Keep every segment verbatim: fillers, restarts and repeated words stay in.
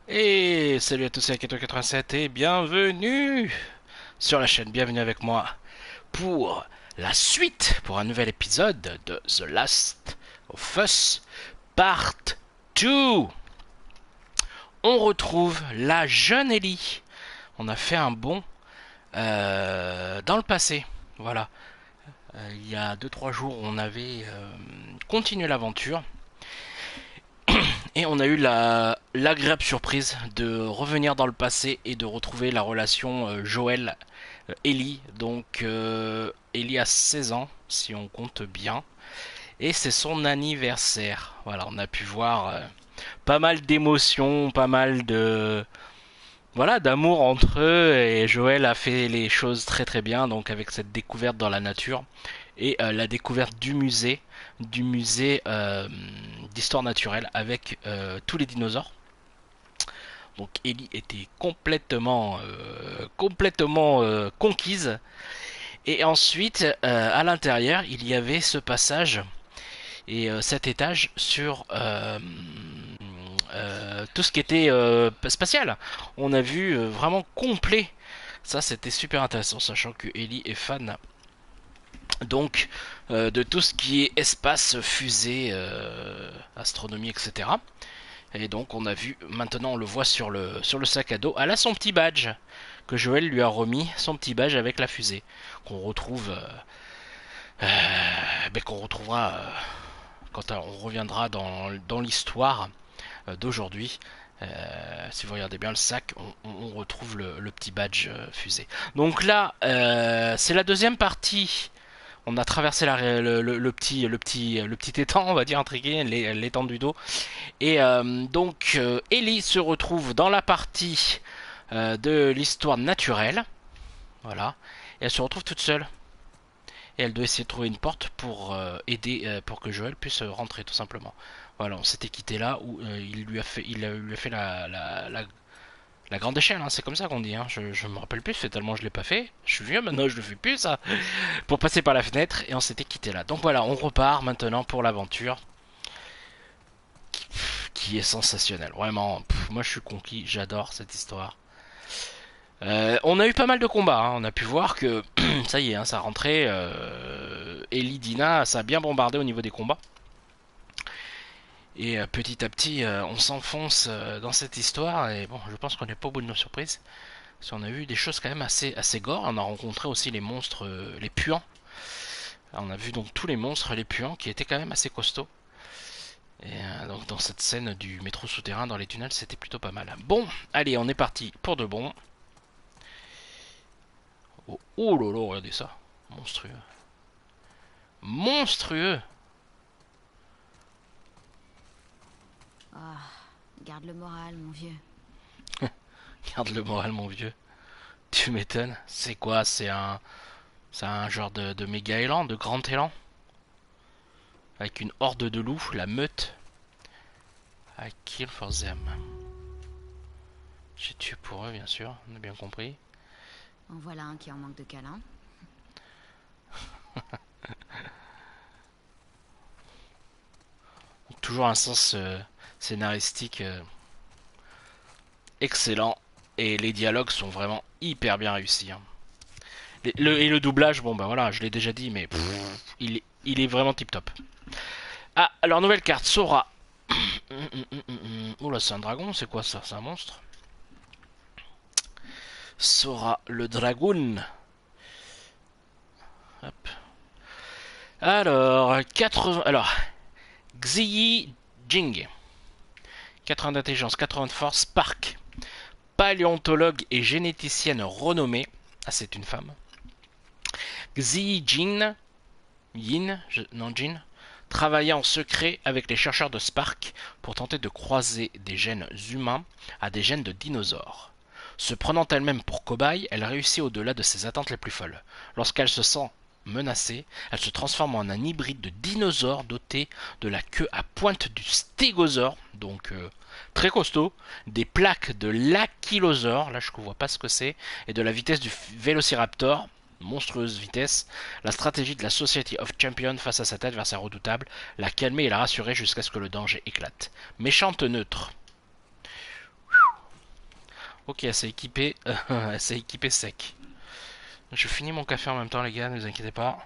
Et salut à tous, c'est Aketo quatre-vingt-sept et bienvenue sur la chaîne, bienvenue avec moi pour la suite, pour un nouvel épisode de The Last of Us Part deux. On retrouve la jeune Ellie. On a fait un bond euh, dans le passé, voilà. Euh, il y a deux trois jours, on avait euh, continué l'aventure. Et on a eu la l'agréable surprise de revenir dans le passé et de retrouver la relation euh, Joël-Ellie. Donc euh, Ellie a seize ans, si on compte bien. Et c'est son anniversaire. Voilà, on a pu voir euh, pas mal d'émotions, pas mal de... Voilà, d'amour entre eux. Et Joël a fait les choses très très bien, donc avec cette découverte dans la nature. Et euh, la découverte du musée, du musée euh, d'histoire naturelle avec euh, tous les dinosaures. Donc Ellie était complètement, euh, complètement euh, conquise. Et ensuite, euh, à l'intérieur, il y avait ce passage et euh, cet étage sur euh, euh, tout ce qui était euh, spatial. On a vu euh, vraiment complet. Ça, c'était super intéressant, sachant que Ellie est fan donc euh, de tout ce qui est espace, fusée, euh, astronomie, et cetera. Et donc on a vu, maintenant on le voit sur le, sur le sac à dos, elle a son petit badge, que Joël lui a remis, son petit badge avec la fusée, qu'on retrouve, euh, euh, ben, qu'on retrouvera euh, quand on reviendra dans, dans l'histoire euh, d'aujourd'hui. Euh, si vous regardez bien le sac, on, on retrouve le, le petit badge euh, fusée. Donc là, euh, c'est la deuxième partie. On a traversé la, le, le, le petit, le, petit, le petit étang, on va dire, entre guillemets, l'étendue d'eau. Et euh, donc, euh, Ellie se retrouve dans la partie euh, de l'histoire naturelle. Voilà. Et elle se retrouve toute seule. Et elle doit essayer de trouver une porte pour euh, aider, euh, pour que Joël puisse rentrer, tout simplement. Voilà, on s'était quitté là où euh, il lui a fait, il a, lui a fait la, la, la, la grande échelle, hein, c'est comme ça qu'on dit. Hein. Je, je me rappelle plus, fait tellement je l'ai pas fait. Je suis vieux maintenant, je le fais plus ça. Pour passer par la fenêtre et on s'était quitté là. Donc voilà, on repart maintenant pour l'aventure qui est sensationnelle. Vraiment, pff, moi je suis conquis, j'adore cette histoire. Euh, on a eu pas mal de combats, hein. On a pu voir que ça y est, hein, ça rentrait. Euh, Ellie Dina, ça a bien bombardé au niveau des combats. Et euh, petit à petit, euh, on s'enfonce euh, dans cette histoire. Et bon, je pense qu'on n'est pas au bout de nos surprises. Parce qu'on a vu des choses quand même assez, assez gore. On a rencontré aussi les monstres, euh, les puants. On a vu donc tous les monstres, les puants, qui étaient quand même assez costauds. Et euh, donc dans cette scène du métro souterrain dans les tunnels, c'était plutôt pas mal. Bon, allez, on est parti pour de bon. Oh, oh là là, regardez ça. Monstrueux. Monstrueux. Ah, garde le moral, mon vieux. Garde le moral, mon vieux. Tu m'étonnes. C'est quoi? C'est un... C'est un genre de, de méga élan, de grand élan. Avec une horde de loups, la meute. I kill for them. J'ai tué pour eux, bien sûr, on a bien compris. En voilà un qui en manque de câlin. Toujours un sens euh, scénaristique euh, excellent. Et les dialogues sont vraiment hyper bien réussis. Hein. Les- le, et le doublage, bon bah voilà, je l'ai déjà dit, mais pff, il, est- il est vraiment tip top. Ah, alors nouvelle carte, Sora. Oula, c'est un dragon, c'est quoi ça? C'est un monstre? Sora le dragon. Hop. Alors, quatre-vingts. Alors, Xiyi Jing. quatre-vingts d'intelligence, quatre-vingts de force, Spark. Paléontologue et généticienne renommée. Ah, c'est une femme. Xiyi Jin. Yin, je, non Jin. Travailla en secret avec les chercheurs de Spark pour tenter de croiser des gènes humains à des gènes de dinosaures. Se prenant elle-même pour cobaye, elle réussit au-delà de ses attentes les plus folles. Lorsqu'elle se sent menacée, elle se transforme en un hybride de dinosaure doté de la queue à pointe du stégosaure, donc euh, très costaud, des plaques de l'ankylosaure, là je ne vois pas ce que c'est, et de la vitesse du vélociraptor, monstrueuse vitesse. La stratégie de la Society of Champions face à cet adversaire redoutable, la calmer et la rassurer jusqu'à ce que le danger éclate. Méchante neutre. Ok, elle s'est équipée. Elle s'est équipée sec. Je finis mon café en même temps, les gars, ne vous inquiétez pas.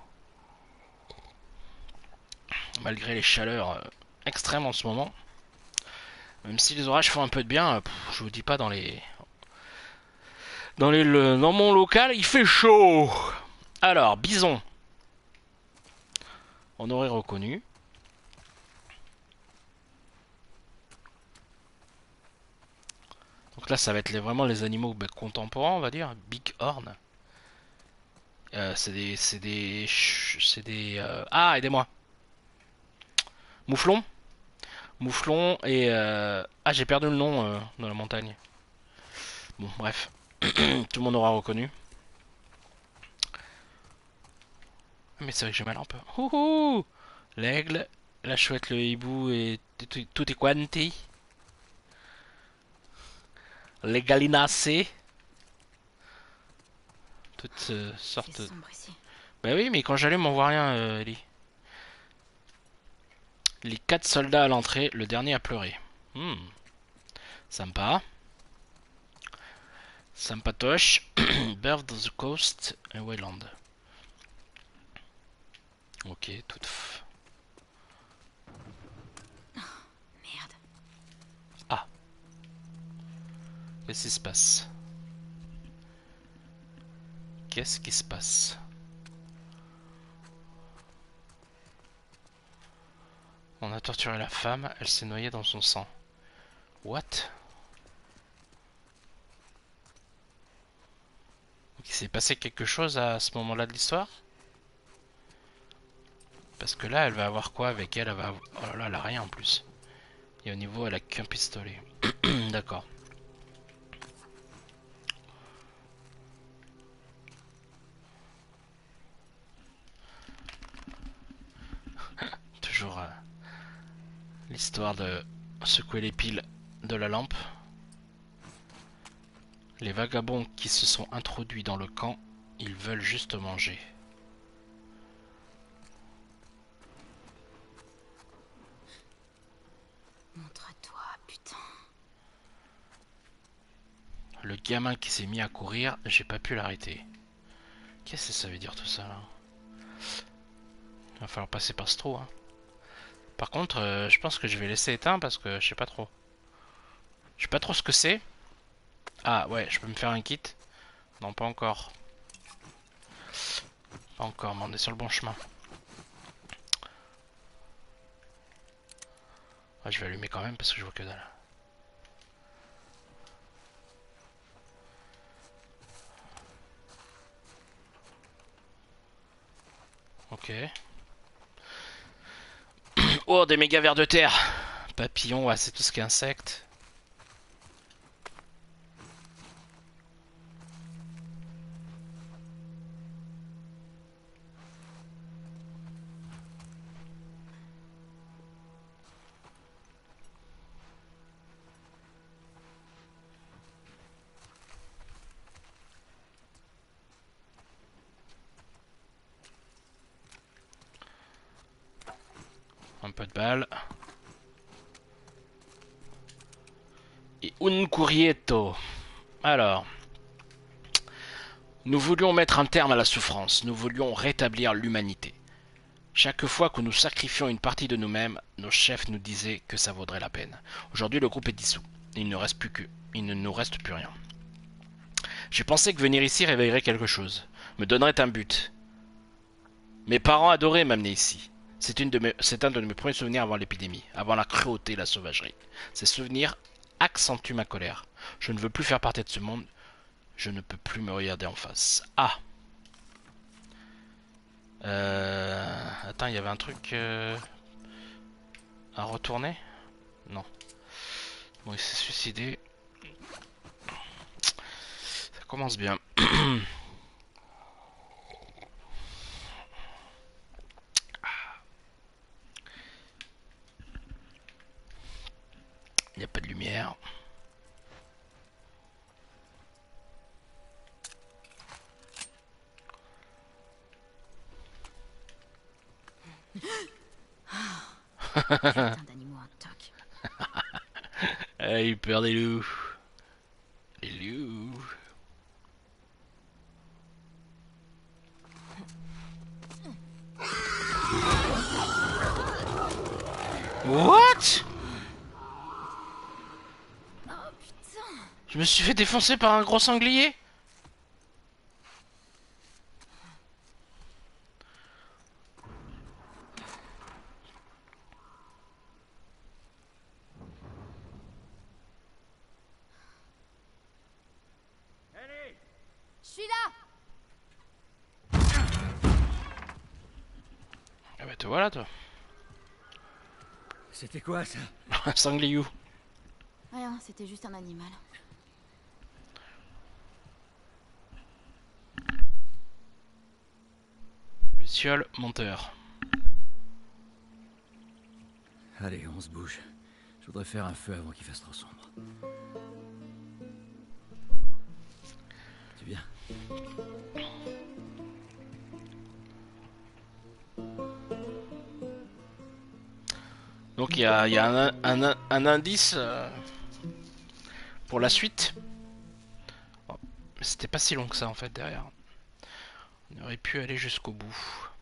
Malgré les chaleurs euh, extrêmes en ce moment. Même si les orages font un peu de bien, euh, pff, je vous dis pas dans les. Dans les le, dans mon local, il fait chaud. Alors, bison. On aurait reconnu. Donc là, ça va être les, vraiment les animaux bah, contemporains, on va dire. Big horn. Euh, c'est des, c'est des, c'est des. Euh... Ah, aidez-moi. Mouflon. Mouflon et euh... ah, j'ai perdu le nom euh, dans la montagne. Bon, bref, tout le monde aura reconnu. Mais c'est vrai que j'ai ma lampe. Ouhou, l'aigle, la chouette, le hibou et tout est quanti. Les gallinacées. Toutes euh, sortes. C'est sombre ici. Bah oui, mais quand j'allume, on voit rien, euh, Ellie. Les quatre soldats à l'entrée, le dernier a pleuré. Hmm. Sympa. Sympatoche. Bird of the Coast et Wayland. Ok, toute. F... Merde. Ah. Qu'est-ce qui se passe? Qu'est-ce qui se passe? On a torturé la femme, elle s'est noyée dans son sang. What? Il s'est passé quelque chose à ce moment-là de l'histoire? Parce que là, elle va avoir quoi avec elle? Elle va avoir... Oh là là, elle a rien en plus. Et au niveau, elle a qu'un pistolet. D'accord. Toujours euh, l'histoire de secouer les piles de la lampe. Les vagabonds qui se sont introduits dans le camp, ils veulent juste manger. Montre-toi, putain. Le gamin qui s'est mis à courir, j'ai pas pu l'arrêter. Qu'est-ce que ça veut dire tout ça là? Il va falloir passer par ce trou. Hein. Par contre, euh, je pense que je vais laisser éteint parce que je sais pas trop. Je sais pas trop ce que c'est. Ah ouais, je peux me faire un kit. Non, pas encore. Pas encore, mais on est sur le bon chemin. Ouais, je vais allumer quand même parce que je vois que dalle. Ok. Oh, des méga vers de terre. Papillons, ouais, c'est tout ce qui est insecte. Un peu de balles. Et un currieto. Alors. Nous voulions mettre un terme à la souffrance. Nous voulions rétablir l'humanité. Chaque fois que nous sacrifions une partie de nous-mêmes, nos chefs nous disaient que ça vaudrait la peine. Aujourd'hui, le groupe est dissous. Il ne reste plus que... Il ne nous reste plus rien. J'ai pensé que venir ici réveillerait quelque chose. Me donnerait un but. Mes parents adoraient m'amener ici. C'est une de mes... C'est un de mes premiers souvenirs avant l'épidémie, avant la cruauté et la sauvagerie. Ces souvenirs accentuent ma colère. Je ne veux plus faire partie de ce monde. Je ne peux plus me regarder en face. Ah. Euh... Attends, il y avait un truc euh... à retourner? Non. Bon, il s'est suicidé. Ça commence bien. Il n'y a pas de lumière. Putain d'animaux en toc. Ah, il peur des loups. Les Je me suis fait défoncer par un gros sanglier. Je suis là. Ah bah te voilà toi. C'était quoi ça? Un sangliou. Rien, c'était juste un animal. Luciole monteur. Allez, on se bouge. Je voudrais faire un feu avant qu'il fasse trop sombre. Tu viens? Donc il y a, y a un, un, un indice euh, pour la suite. Oh, mais c'était pas si long que ça en fait derrière. On aurait pu aller jusqu'au bout.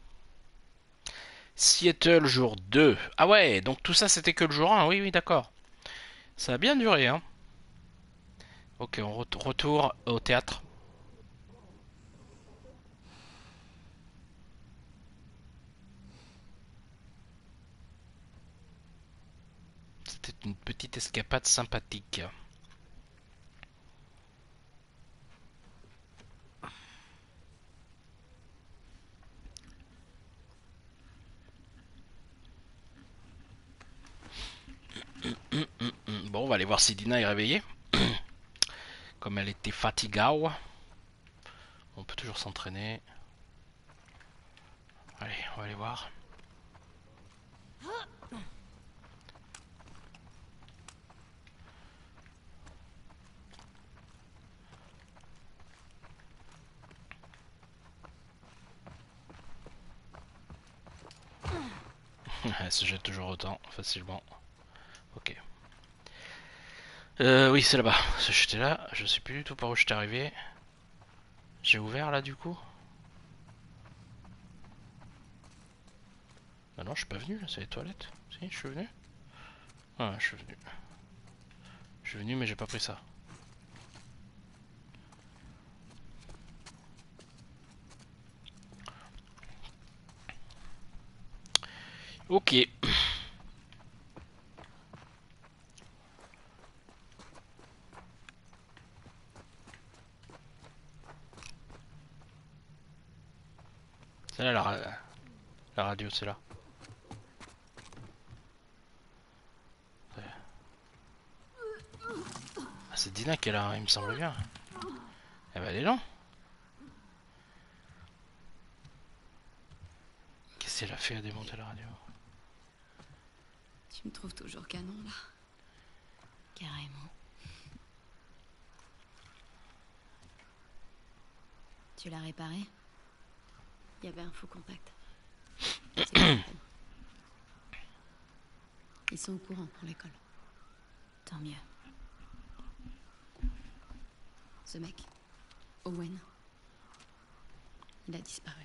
Seattle jour deux. Ah ouais, donc tout ça c'était que le jour un. Oui, oui, d'accord. Ça a bien duré, hein. Ok, on re retour au théâtre. C'était une petite escapade sympathique. Bon, on va aller voir si Dina est réveillée. Comme elle était fatiguée. On peut toujours s'entraîner. Allez, on va aller voir. Elle se jette toujours autant, facilement. Ok. Euh, oui, c'est là-bas. J'étais là, je sais plus du tout par où j'étais arrivé. J'ai ouvert là du coup. Ah non, je suis pas venu là, c'est les toilettes. Si, je suis venu. Ah, je suis venu. Je suis venu, mais j'ai pas pris ça. Ok. C'est là la, ra la radio, c'est là. Ah, c'est Dina qui est là, il me semble bien. Eh ben, elle est là. Qu'est-ce qu'elle a fait à démonter la radio? Tu me trouves toujours canon, là. Carrément. Tu l'as réparé? Il y avait un faux contact. C'est bon. Ils sont au courant pour l'école. Tant mieux. Ce mec, Owen, il a disparu.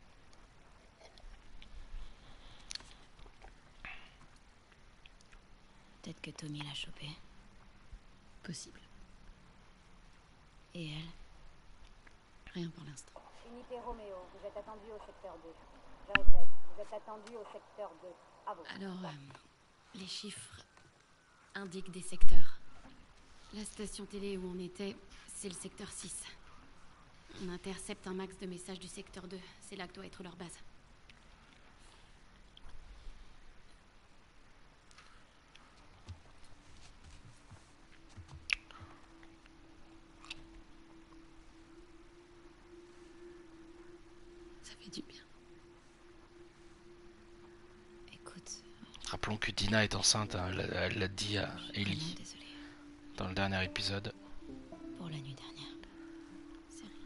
Peut-être que Tommy l'a chopé. Possible. Et elle? Rien pour l'instant. Unité Roméo, vous êtes attendu au secteur deux. Je répète, vous êtes attendu au secteur deux. À vous. Alors, euh, les chiffres indiquent des secteurs. La station télé où on était, c'est le secteur six. On intercepte un max de messages du secteur deux. C'est là que doit être leur base. Ça fait du bien. Écoute, Rappelons que Dina est enceinte, hein, elle l'a dit à je suis vraiment Ellie désolée dans le dernier épisode. pour la nuit dernière. C'est rien.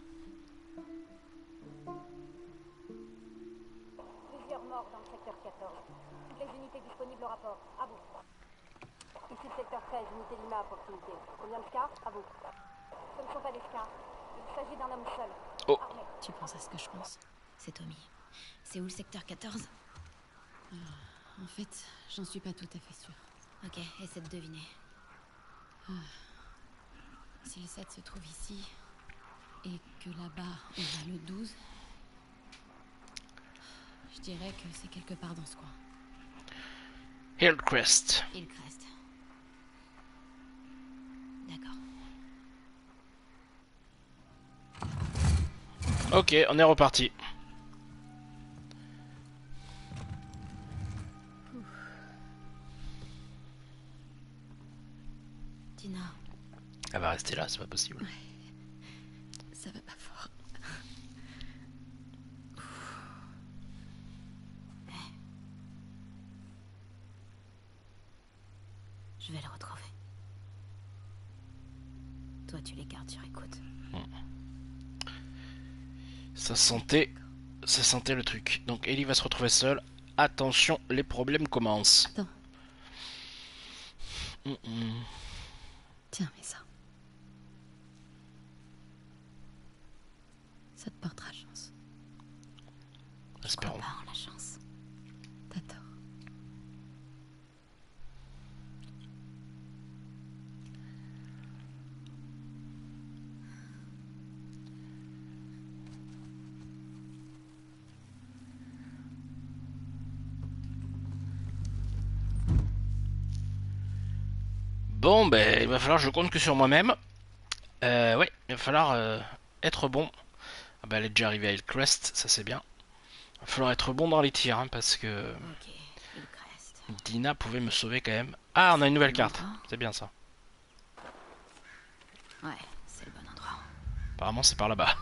Plusieurs morts dans le secteur quatorze. Toutes les unités disponibles au rapport. À vous. Ici le secteur treize, unité Lima à proximité. Combien de scars? À vous. Ce ne sont pas des scars. Il s'agit d'un homme seul. Oh. Armé. Tu penses à ce que je pense? C'est Tommy. C'est où le secteur quatorze? euh, En fait, j'en suis pas tout à fait sûre. Ok, essaie de deviner. Si le sept se trouve ici, et que là-bas on a le douze, je dirais que c'est quelque part dans ce coin. Hillcrest. Hillcrest. D'accord. Ok, on est reparti. Dina, Elle va rester là, c'est pas possible. ça va pas fort. Hey. Je vais le retrouver. Toi, tu les gardes sur écoute. Ça sentait, ça sentait le truc. Donc Ellie va se retrouver seule. Attention, les problèmes commencent. Attends. Mm -mm. Tiens, mets ça. Ça te portera chance. Je crois Espérons. pas en la chance. T'as tort. Bon, ben, il va falloir que je compte que sur moi-même. Euh, ouais, il va falloir euh, être bon. Ah bah, elle est déjà arrivée à Hillcrest, ça c'est bien. Il va falloir être bon dans les tirs, hein, parce que Ok, Hillcrest. Dina pouvait me sauver quand même. Ah, on a une nouvelle carte. C'est bien ça. Ouais, c'est le bon endroit. Apparemment, c'est par là-bas.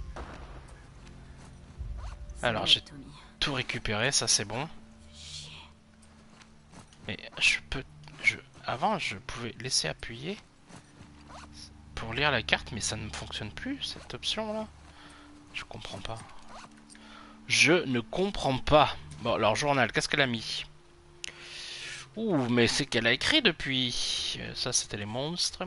Alors, j'ai Tommy. tout récupéré, ça c'est bon. Chier. Mais je peux... Je... Avant, je pouvais laisser appuyer pour lire la carte, mais ça ne fonctionne plus, cette option-là. Je comprends pas. Je ne comprends pas. Bon, alors, journal, qu'est-ce qu'elle a mis? Ouh, mais c'est qu'elle a écrit depuis. Ça, c'était les monstres.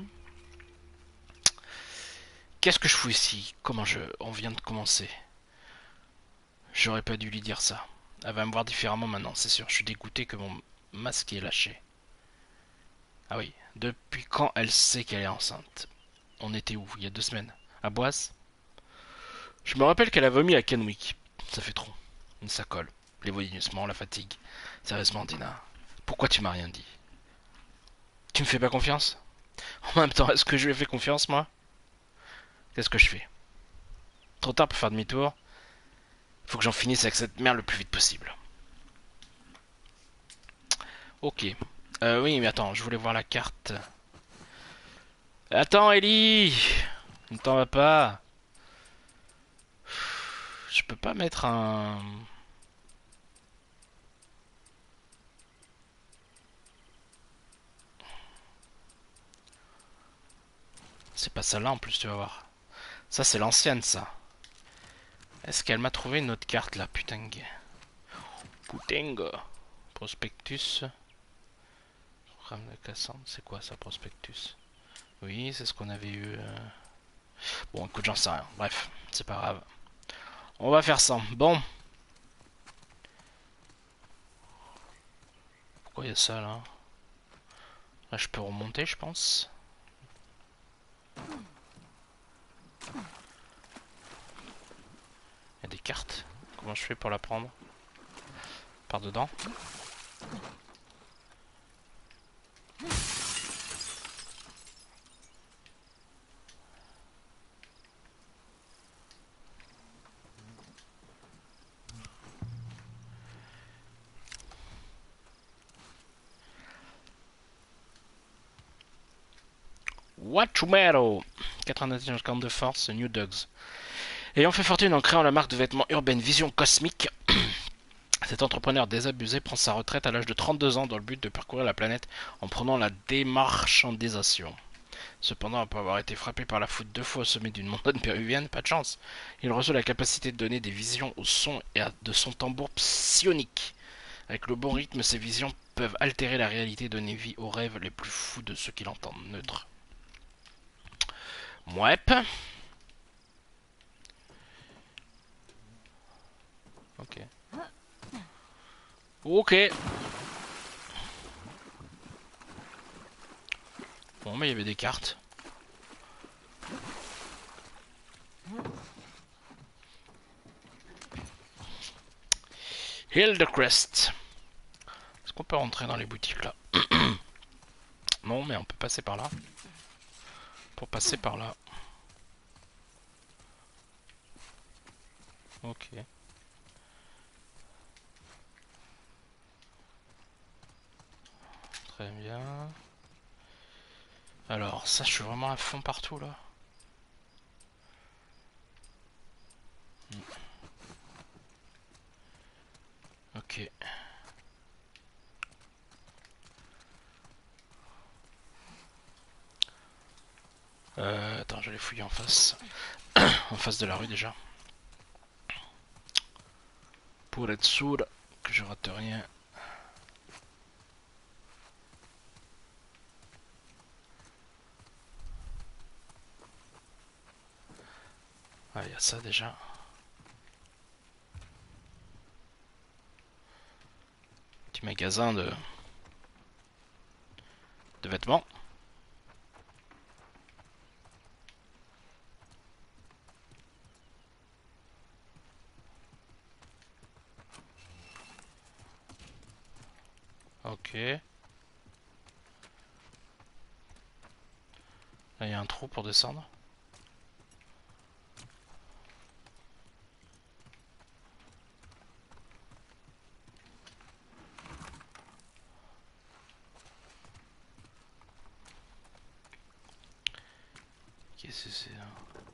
Qu'est-ce que je fous ici? Comment je... On vient de commencer. J'aurais pas dû lui dire ça. Elle va me voir différemment maintenant, c'est sûr. Je suis dégoûté que mon masque est lâché. Ah oui, depuis quand elle sait qu'elle est enceinte? On était où? Il y a deux semaines? À Boise? Je me rappelle qu'elle a vomi à Kenwick. Ça fait trop. Ça colle. Les vomissements, la fatigue. Sérieusement, Dina, pourquoi tu m'as rien dit? Tu me fais pas confiance? En même temps, est-ce que je lui ai fait confiance, moi? Qu'est-ce que je fais? Trop tard pour faire demi-tour. Faut que j'en finisse avec cette merde le plus vite possible. Ok. Euh, oui, mais attends, je voulais voir la carte. Attends, Ellie! Ne t'en va pas. Je peux pas mettre un... C'est pas celle-là en plus, tu vas voir. Ça, c'est l'ancienne, ça. Est-ce qu'elle m'a trouvé une autre carte, là? Putain. Putain. Prospectus. Programme de Cassandre. C'est quoi, ça, Prospectus? Oui, c'est ce qu'on avait eu... Euh... Bon, écoute, j'en sais rien. Bref, c'est pas grave. On va faire ça. Bon. Pourquoi il y a ça, là? Là, je peux remonter, je pense. Il y a des cartes. Comment je fais pour la prendre? Par dedans? Watchumero quatre-vingt-dix de force, New Dogs. Ayant fait fortune en créant la marque de vêtements urbaine Vision Cosmique, cet entrepreneur désabusé prend sa retraite à l'âge de trente-deux ans dans le but de parcourir la planète en prenant la démarchandisation. Cependant, après avoir été frappé par la foudre deux fois au sommet d'une montagne péruvienne, pas de chance, il reçoit la capacité de donner des visions au son et à de son tambour psionique. Avec le bon rythme, ces visions peuvent altérer la réalité et donner vie aux rêves les plus fous de ceux qui l'entendent. Neutre. Mouep. Ok. Ok. Bon, mais il y avait des cartes. Hildecrest. Est-ce qu'on peut rentrer dans les boutiques là? Non, mais on peut passer par là. Pour passer par là. Ok. Très bien. Alors, ça, je suis vraiment à fond partout là. Hmm. Ok. Euh, attends, je vais les fouiller en face. En face de la rue déjà. Pour être sûr que je rate rien. Ah, il y a ça déjà. Petit magasin de, de vêtements. Ok. Là, il y a un trou pour descendre. Qu'est-ce que c'est là?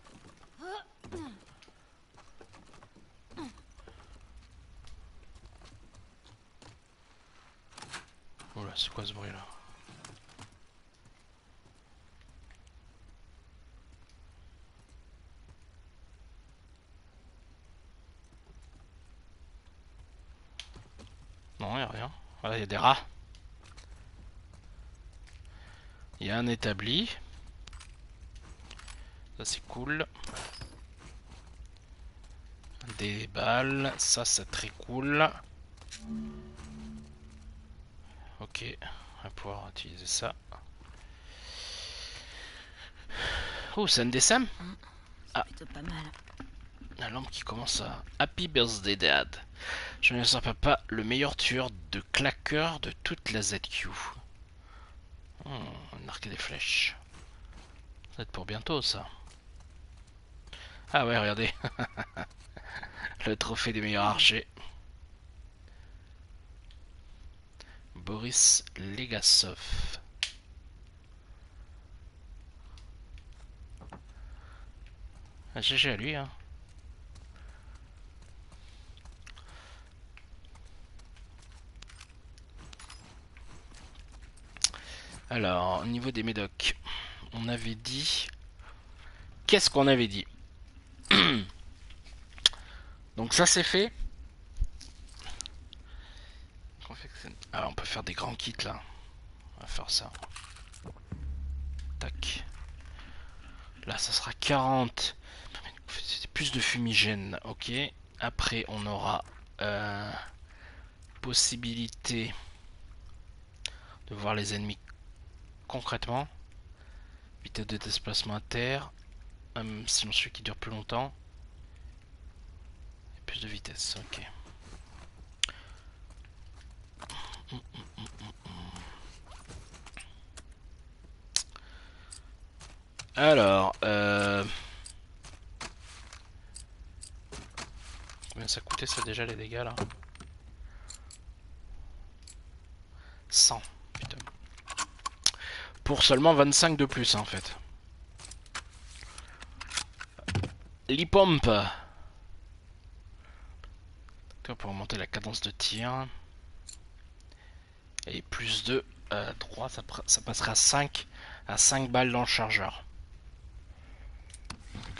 Oula, c'est quoi ce bruit là? Non, il n'y a rien. Voilà, il y a des rats. Il y a un établi. Ça c'est cool. Des balles. Ça c'est très cool. Ok. On va pouvoir utiliser ça. Oh, c'est un D S M. Ah. Plutôt pas mal. La lampe qui commence à... Happy Birthday Dad. Je ne sens papa le meilleur tueur de claqueurs de toute la Z Q. Oh, un arc et des flèches. Ça va être pour bientôt ça. Ah ouais, regardez. Le trophée des meilleurs archers. Boris Legasov. Ah, G G à lui, hein. Alors, au niveau des médocs, on avait dit... Qu'est-ce qu'on avait dit? Donc ça c'est fait. Ah, on peut faire des grands kits là. On va faire ça. Tac. Là ça sera quarante. C'est plus de fumigène. Ok. Après on aura euh, possibilité de voir les ennemis concrètement. Vitesse de déplacement à terre. Um, sinon celui qui dure plus longtemps. Et plus de vitesse. Ok. Alors, euh... combien ça coûtait ça déjà les dégâts là? cent, putain. Pour seulement vingt-cinq de plus hein, en fait. L'e-pompe. Pour augmenter la cadence de tir. Et plus de euh, trois, ça, ça passera à cinq à cinq balles dans le chargeur. Ok.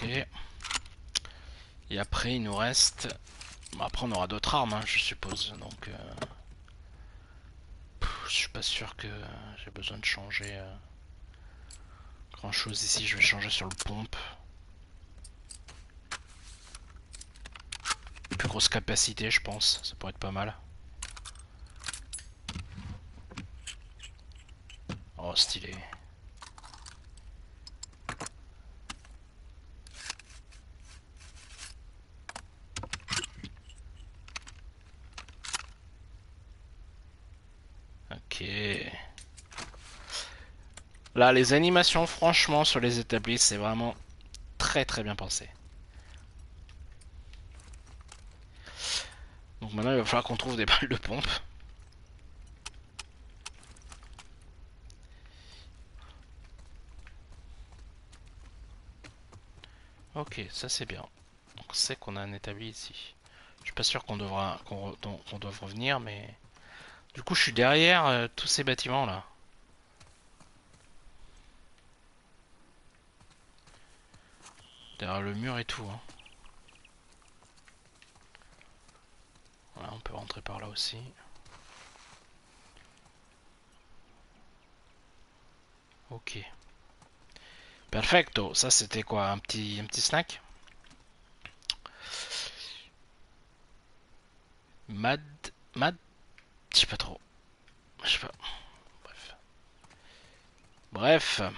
Et après il nous reste... Bon, après on aura d'autres armes hein, je suppose. Donc euh... Pff, je suis pas sûr que j'ai besoin de changer euh... grand chose ici. Je vais changer sur le pompe. Plus grosse capacité je pense. Ça pourrait être pas mal. Oh stylé. Là, les animations, franchement, sur les établis, c'est vraiment très très bien pensé. Donc maintenant, il va falloir qu'on trouve des balles de pompe. Ok, ça c'est bien. On sait qu'on a un établi ici. Je suis pas sûr qu'on devra qu'on qu'on doive revenir, mais du coup, je suis derrière euh, tous ces bâtiments là. Derrière le mur et tout. Hein. Voilà, on peut rentrer par là aussi. Ok. Perfecto. Ça c'était quoi? Un petit, un petit snack? Mad... Mad... Je sais pas trop. Je sais pas. Bref. Bref.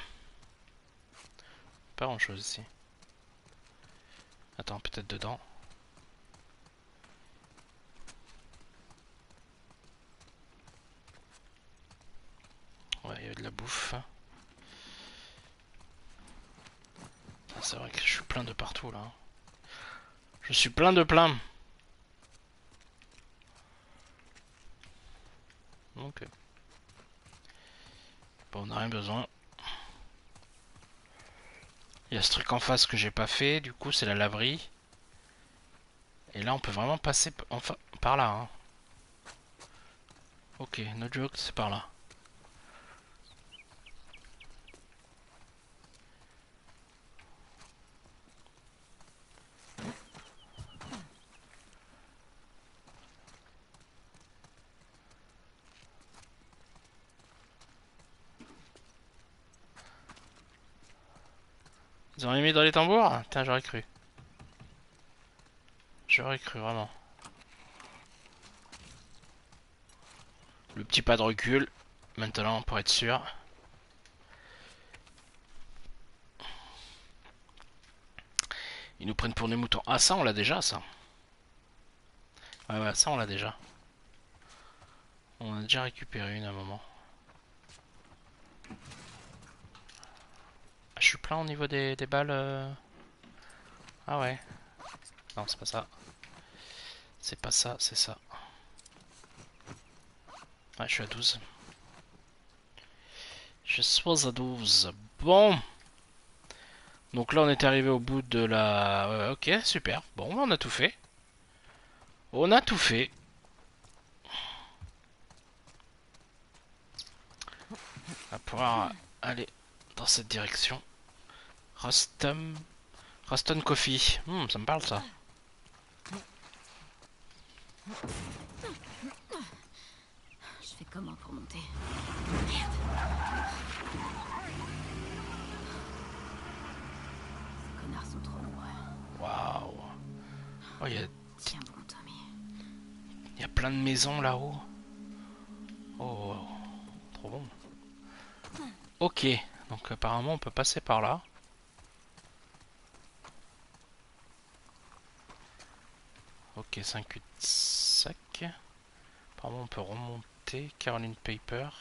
Pas grand chose ici. Attends, peut-être dedans. Ouais, il y a de la bouffe. C'est vrai que je suis plein de partout là. Je suis plein de plein. Ok. Bon, on n'a rien besoin. Il y a ce truc en face que j'ai pas fait, du coup c'est la laverie. Et là on peut vraiment passer enfin par là. Hein. Ok, no joke, c'est par là. Ils ont rien mis dans les tambours? Putain, j'aurais cru. J'aurais cru vraiment. Le petit pas de recul. Maintenant pour être sûr. Ils nous prennent pour des moutons. Ah ça on l'a déjà ça. Ouais ouais ça on l'a déjà. On a déjà récupéré une à un moment. Je suis plein au niveau des, des balles. Euh... Ah ouais. Non c'est pas ça. C'est pas ça, c'est ça. Ouais je suis à douze. Je suis à douze. Bon. Donc là on est arrivé au bout de la... Euh, ok super. Bon on a tout fait. On a tout fait. On va pouvoir aller dans cette direction. Rustum... Ruston Coffee. Hmm, ça me parle ça. Je fais comment pour monter? Ces connards sont trop nombreux. Waouh. Oh, il y a... Tiens bon, Tommy. Il y a plein de maisons là-haut. Oh, trop bon. Ok, donc apparemment on peut passer par là. Ok, cinq huit cinq. Apparemment on peut remonter. Caroline Paper.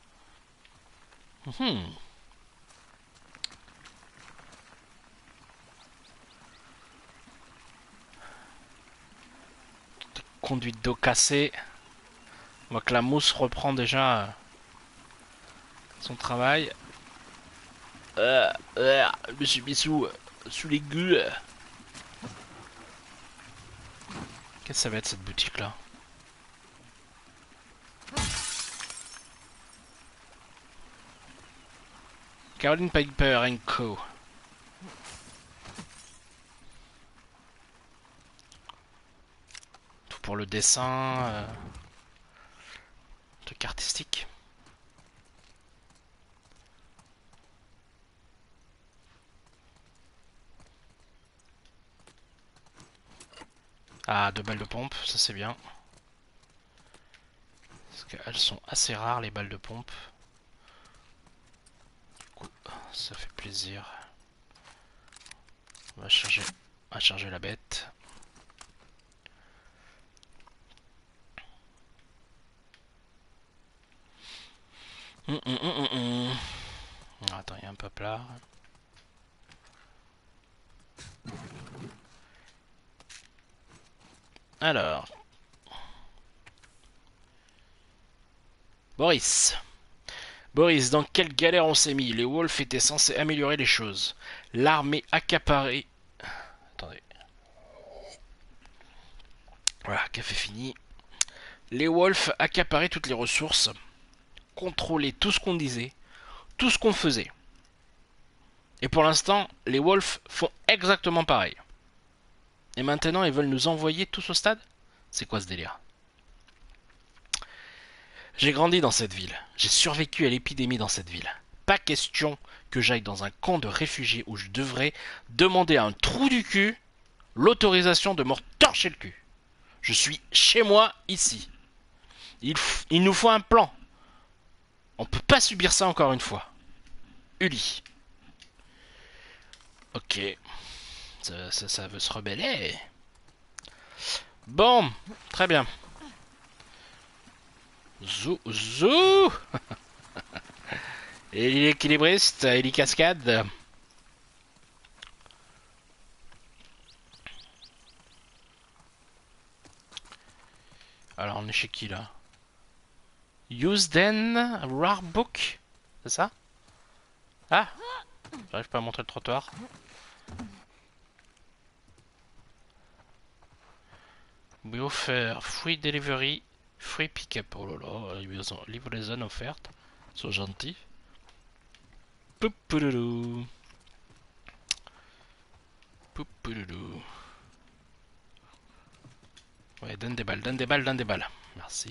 Hmm. Conduite d'eau cassée. On voit que la mousse reprend déjà son travail. Euh, euh, je me suis mis sous, sous l'aiguille. Qu'est-ce que ça va être cette boutique là? Caroline Piper and Co. Tout pour le dessin. Euh, truc artistique. Ah, deux balles de pompe, ça c'est bien. Parce qu'elles sont assez rares les balles de pompe. Du coup, ça fait plaisir. On va charger, on va charger la bête. Hum, hum, hum, hum, hum. attends, il y a un peuple là. Alors. Boris. Boris, dans quelle galère on s'est mis? Les Wolves étaient censés améliorer les choses. L'armée accaparée... Attendez. Voilà, café fini. Les Wolves accaparaient toutes les ressources, contrôlaient tout ce qu'on disait, tout ce qu'on faisait. Et pour l'instant, les Wolves font exactement pareil. Et maintenant, ils veulent nous envoyer tous au stade? C'est quoi ce délire? J'ai grandi dans cette ville. J'ai survécu à l'épidémie dans cette ville. Pas question que j'aille dans un camp de réfugiés où je devrais demander à un trou du cul l'autorisation de me torcher le cul. Je suis chez moi, ici. Il, il nous faut un plan. On peut pas subir ça encore une fois. Uli. Ok. Ça, ça, ça veut se rebeller. Bon, très bien. Zou, zou. Et l'équilibriste, et les cascades. Alors on est chez qui là? Use then rare book. C'est ça? Ah, j'arrive pas à montrer le trottoir. We offer free delivery, free pick-up. Oh là là, livraison, livraison offerte. Ils sont gentils. Poupoulou. Poupoulou. Ouais, donne des balles, donne des balles, donne des balles. Merci.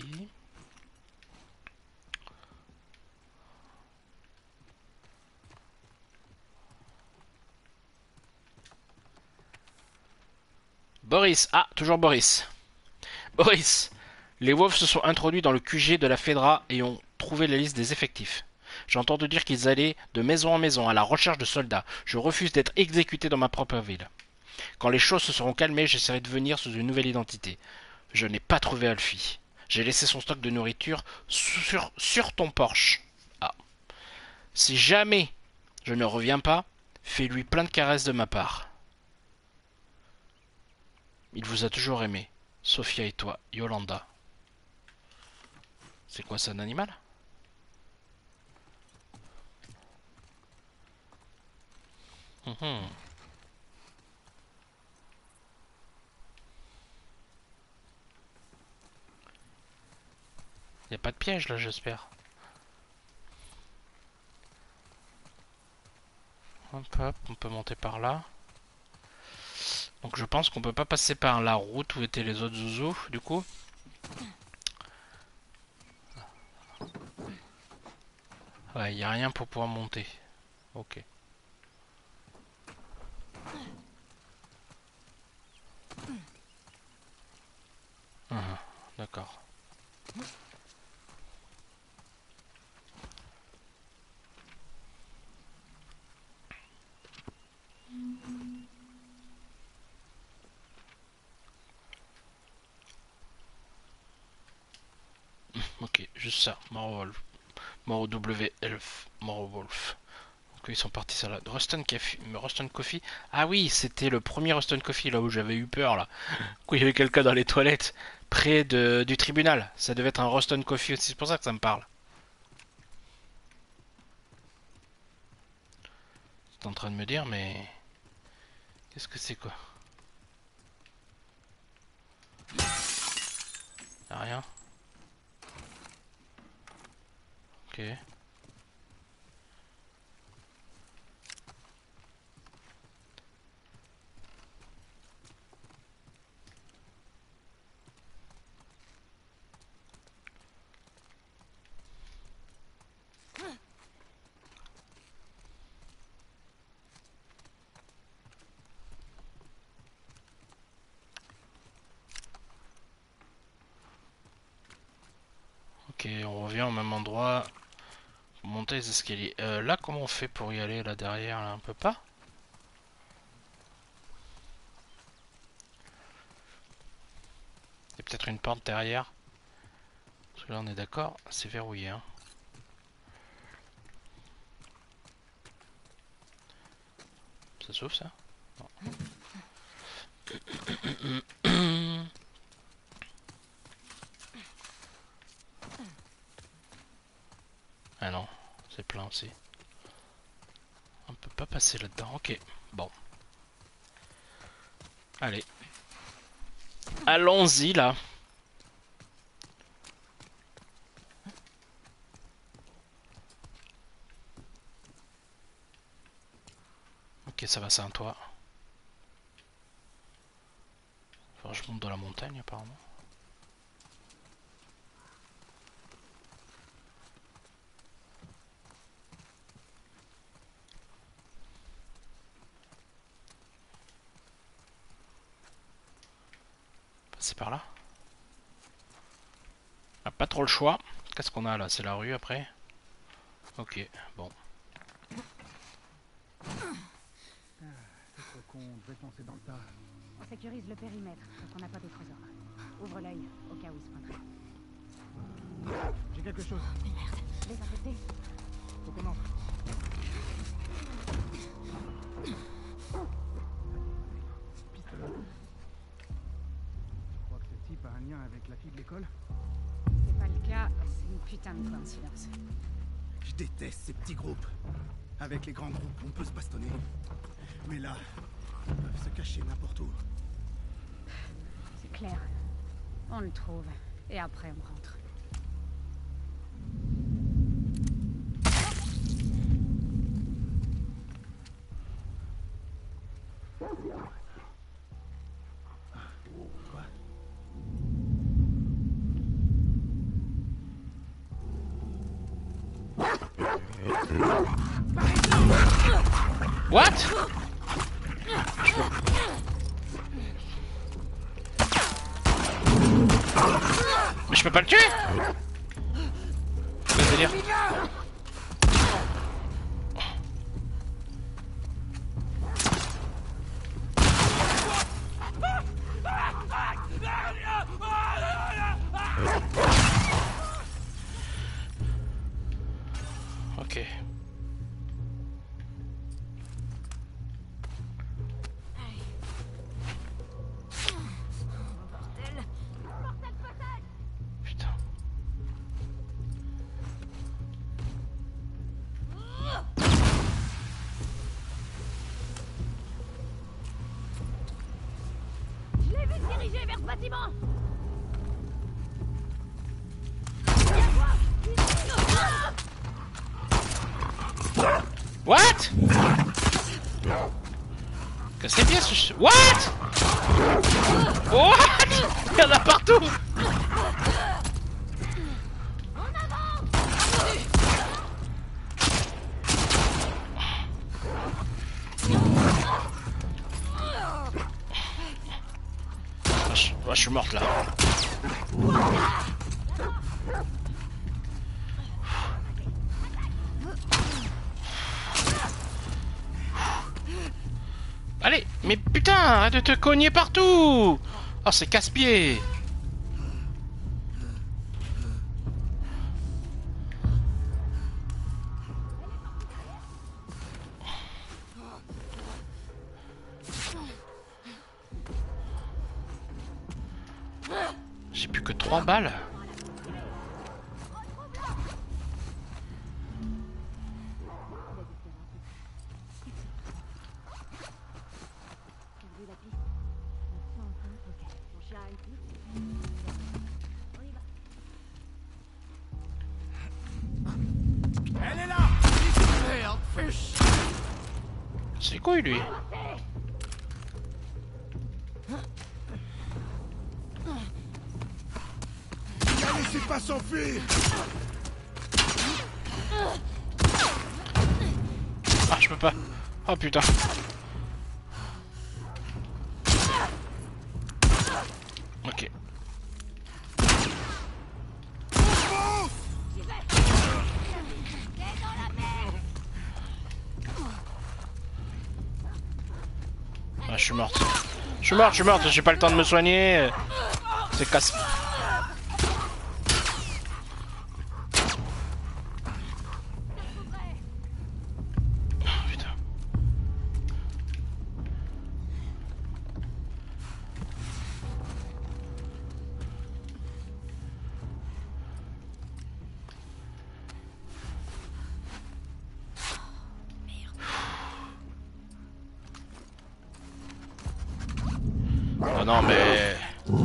Boris. Ah, toujours Boris. Boris. Les Wolves se sont introduits dans le Q G de la Fedra et ont trouvé la liste des effectifs. J'ai entendu dire qu'ils allaient de maison en maison à la recherche de soldats. Je refuse d'être exécuté dans ma propre ville. Quand les choses se seront calmées, j'essaierai de venir sous une nouvelle identité. Je n'ai pas trouvé Alfie. J'ai laissé son stock de nourriture sur, sur ton porche. Ah. Si jamais je ne reviens pas, fais-lui plein de caresses de ma part. Il vous a toujours aimé. Sophia et toi, Yolanda. C'est quoi, c'est un animal? Mmh. Y a pas de piège là, j'espère. Hop hop, on peut monter par là. Donc je pense qu'on peut pas passer par la route où étaient les autres zouzous, du coup. Ouais, y a rien pour pouvoir monter. Ok. Mmh, d'accord. Ok, juste ça. Mort au Wolf. Mort au W Elf. Mort au Wolf. Donc ils sont partis ça là. Ruston Coffee. Ruston Coffee. Ah oui, c'était le premier Ruston Coffee là où j'avais eu peur là. Où il y avait quelqu'un dans les toilettes. Près de, du tribunal. Ça devait être un Ruston Coffee aussi. C'est pour ça que ça me parle. C'est en train de me dire mais... Qu'est-ce que c'est quoi? Y'a rien. Ok. Ok, on revient au même endroit. Monter les escaliers. Euh, là, comment on fait pour y aller là derrière là? On peut pas? Il y a peut-être une porte derrière. Parce que là, on est d'accord, c'est verrouillé. Hein. Ça s'ouvre ça? Non. Ah non, c'est plein aussi. On peut pas passer là-dedans. Ok, bon. Allez. Allons-y là. Ok, ça va, c'est un toit. Faut que je monte dans la montagne apparemment. Passer par là. Ah, pas trop le choix. Qu'est-ce qu'on a là? C'est la rue après? Ok, bon. On sécurise le périmètre, donc on n'a pas d'autres ordres. Ouvre l'œil, au cas où il se pointerait. J'ai quelque chose. Les infectés? Faut qu'on entre. Pistolet. Tu crois que ce type a un lien avec la fille de l'école? C'est pas le cas, c'est une putain de coïncidence. Je déteste ces petits groupes. Avec les grands groupes, on peut se bastonner. Mais là, ils peuvent se cacher n'importe où. C'est clair. On le trouve, et après on rentre. What? Mais je peux pas le tuer? C'est le délire. Ok. Putain. Je l'ai vu se diriger vers ce bâtiment. What? Que c'est bien ce ch... What? What? Il y en a partout. Ah, je... ah, je suis morte là. Allez, mais putain, arrête de te cogner partout. Oh, c'est casse-pied. J'ai plus que trois balles. Elle est là! C'est quoi lui? Ne laissez pas s'enfuir! Ah, je peux pas. Oh putain. Ok. Ah, je suis morte. Je suis morte, je suis morte, j'ai pas le temps de me soigner. C'est casse. non mais...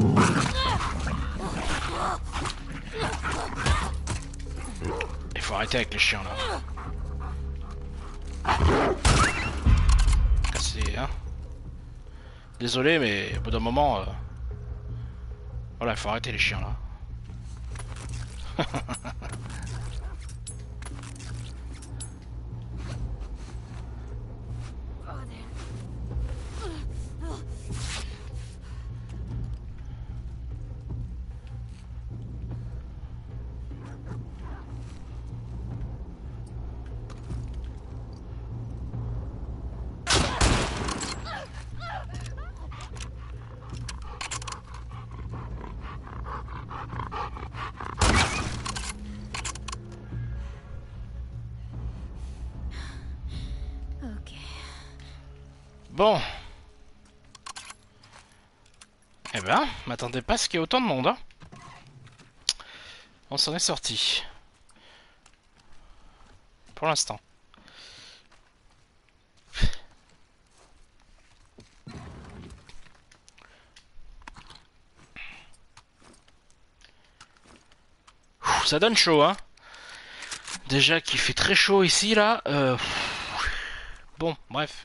Il faut arrêter avec les chiens là. Casser, hein. Désolé mais au bout d'un moment... Euh... Voilà, il faut arrêter les chiens là. Ok. Bon. Eh ben, m'attendais pas à ce qu'il y ait autant de monde, hein. On s'en est sorti. Pour l'instant. Ouh, ça donne chaud, hein. Déjà qu'il fait très chaud ici, là. Euh... Bon, bref.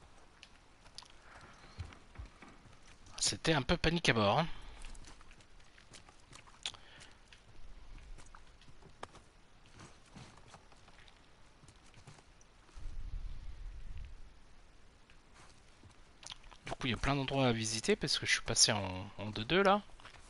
C'était un peu panique à bord, hein. Du coup, il y a plein d'endroits à visiter parce que je suis passé en deux deux là.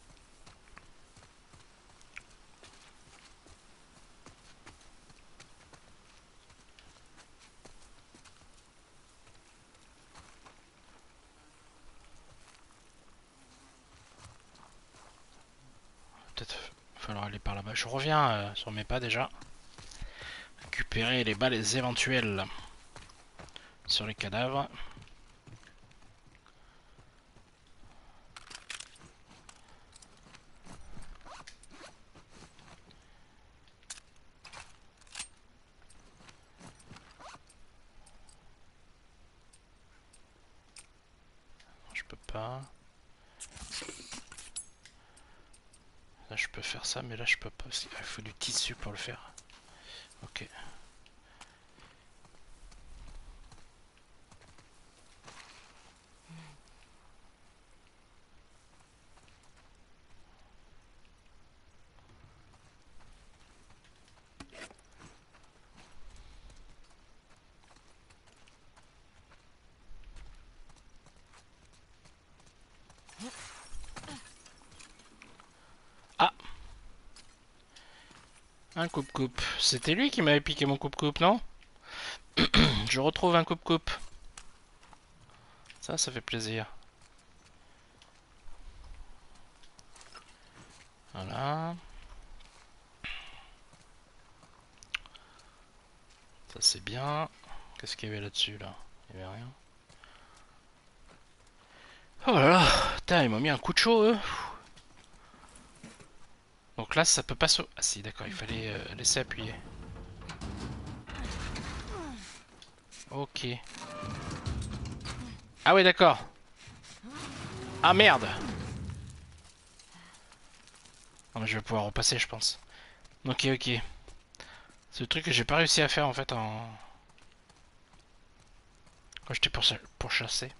Peut-être falloir aller par là-bas. Je reviens euh, sur mes pas déjà. Récupérer les balles éventuelles sur les cadavres. Je peux pas. Là je peux faire ça mais là je peux pas. Il faut du tissu pour le faire. Ok. Ah, un coupe-coupe. C'était lui qui m'avait piqué mon coupe-coupe, non? Je retrouve un coupe-coupe. Ça, ça fait plaisir. Voilà. Ça c'est bien. Qu'est-ce qu'il y avait là-dessus là? Il y avait rien. Oh là là, putain, ils m'ont mis un coup de chaud eux. Donc là ça peut pas se... Ah si d'accord, il fallait euh, laisser appuyer. Ok. Ah ouais d'accord. Ah merde. Non mais je vais pouvoir repasser je pense. Ok ok. C'est le truc que j'ai pas réussi à faire en fait en... Quand j'étais pour, pour chasser.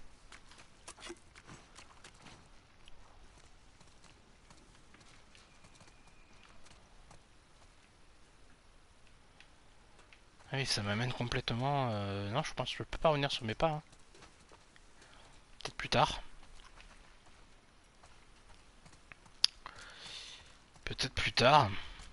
Ah oui, ça m'amène complètement... Euh... Non, je pense que je peux pas revenir sur mes pas. Hein. Peut-être plus tard. Peut-être plus tard.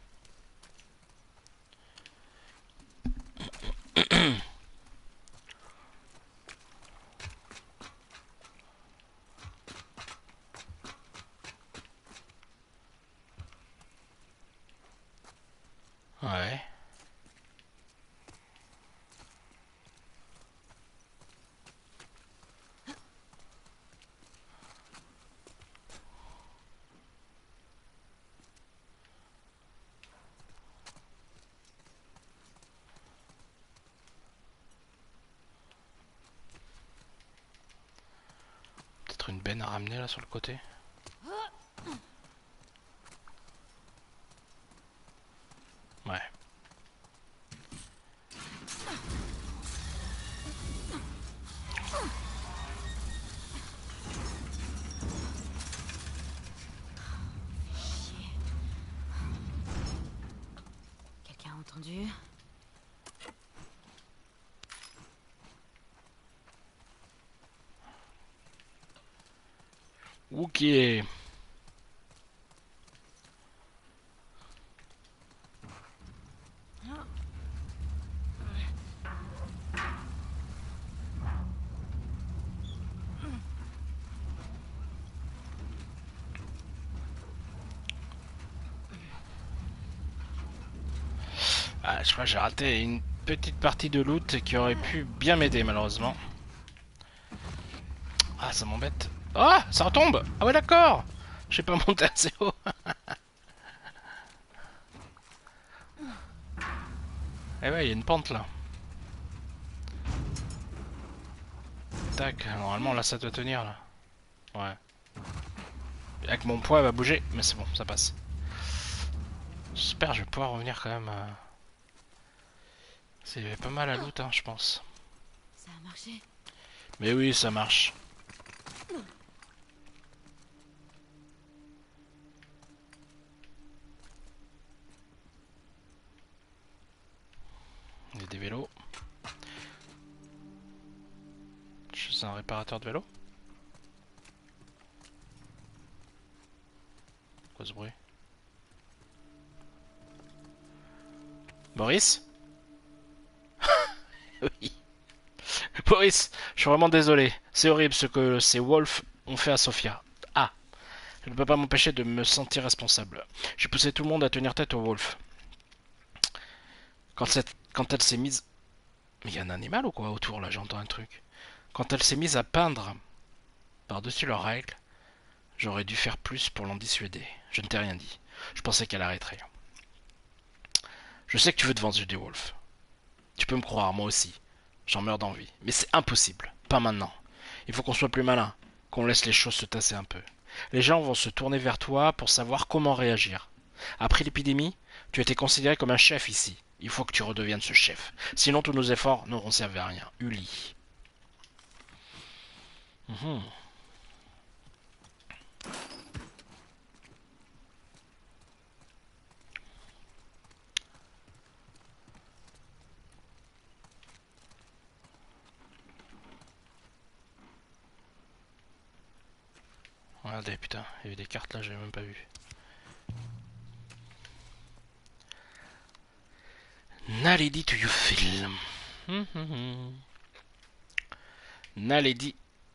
Ouais. peut-être une benne à ramener là sur le côté. Ouais. Quelqu'un a entendu? Ok. Ah, je crois que j'ai raté une petite partie de loot qui aurait pu bien m'aider malheureusement. Ah, ça m'embête. Ah, ça retombe. Ah ouais, d'accord. Je sais pas monter assez haut. Eh ouais, il y a une pente là. Tac, normalement là ça doit tenir là. Ouais. Avec mon poids elle va bouger, mais c'est bon, ça passe. J'espère que je vais pouvoir revenir quand même. Euh... C'est pas mal à loot, hein, je pense. Ça a marché. Mais oui, ça marche. Il y a des vélos. Je suis un réparateur de vélo. Quoi ce bruit? Boris? Oui. Boris, je suis vraiment désolé. C'est horrible ce que ces Wolves ont fait à Sofia. Ah, je ne peux pas m'empêcher de me sentir responsable. J'ai poussé tout le monde à tenir tête aux Wolves. Quand, cette... Quand elle s'est mise... Mais il y a un animal ou quoi autour là? J'entends un truc. Quand elle s'est mise à peindre par-dessus leurs règles, j'aurais dû faire plus pour l'en dissuader. Je ne t'ai rien dit. Je pensais qu'elle arrêterait. Je sais que tu veux te venger des Wolves. Tu peux me croire, moi aussi. J'en meurs d'envie. Mais c'est impossible. Pas maintenant. Il faut qu'on soit plus malin. Qu'on laisse les choses se tasser un peu. Les gens vont se tourner vers toi pour savoir comment réagir. Après l'épidémie, tu étais considéré comme un chef ici. Il faut que tu redeviennes ce chef. Sinon tous nos efforts n'auront servi à rien. Uli. Mmh. Regardez, putain, il y avait des cartes là, j'avais même pas vu. Naledi to you film. Naledi.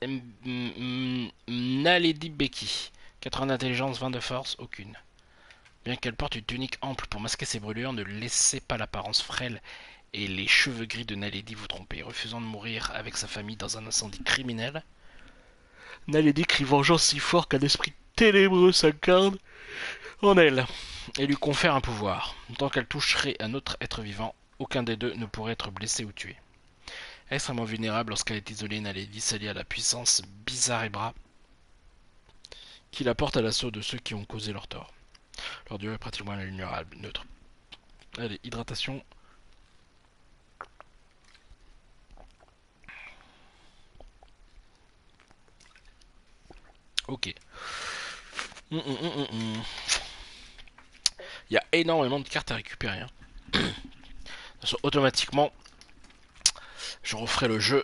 Naledi Becky. quatre-vingts d'intelligence, vingt de force, aucune. Bien qu'elle porte une tunique ample pour masquer ses brûlures, ne laissez pas l'apparence frêle et les cheveux gris de Naledi vous tromper. Refusant de mourir avec sa famille dans un incendie criminel, Naledi crie vengeance si fort qu'un esprit ténébreux s'incarne en elle et lui confère un pouvoir. Tant qu'elle toucherait un autre être vivant, aucun des deux ne pourrait être blessé ou tué. Extrêmement vulnérable lorsqu'elle est isolée, Naledi s'allie à la puissance bizarre et bras qui la porte à l'assaut de ceux qui ont causé leur tort. Leur dieu est pratiquement invulnérable, neutre. Allez, hydratation. Ok. Mm, mm, mm, mm. Il y a énormément de cartes à récupérer. Hein. De toute façon, automatiquement, je referai le jeu.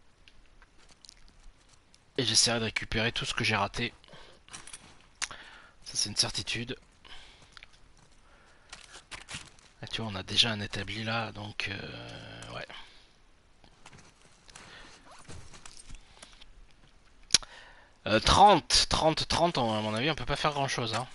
Et j'essaierai de récupérer tout ce que j'ai raté. Ça, c'est une certitude. Là, tu vois, on a déjà un établi là, donc euh, ouais. Euh, trente, trente, trente, à mon avis, on peut pas faire grand chose. Hein.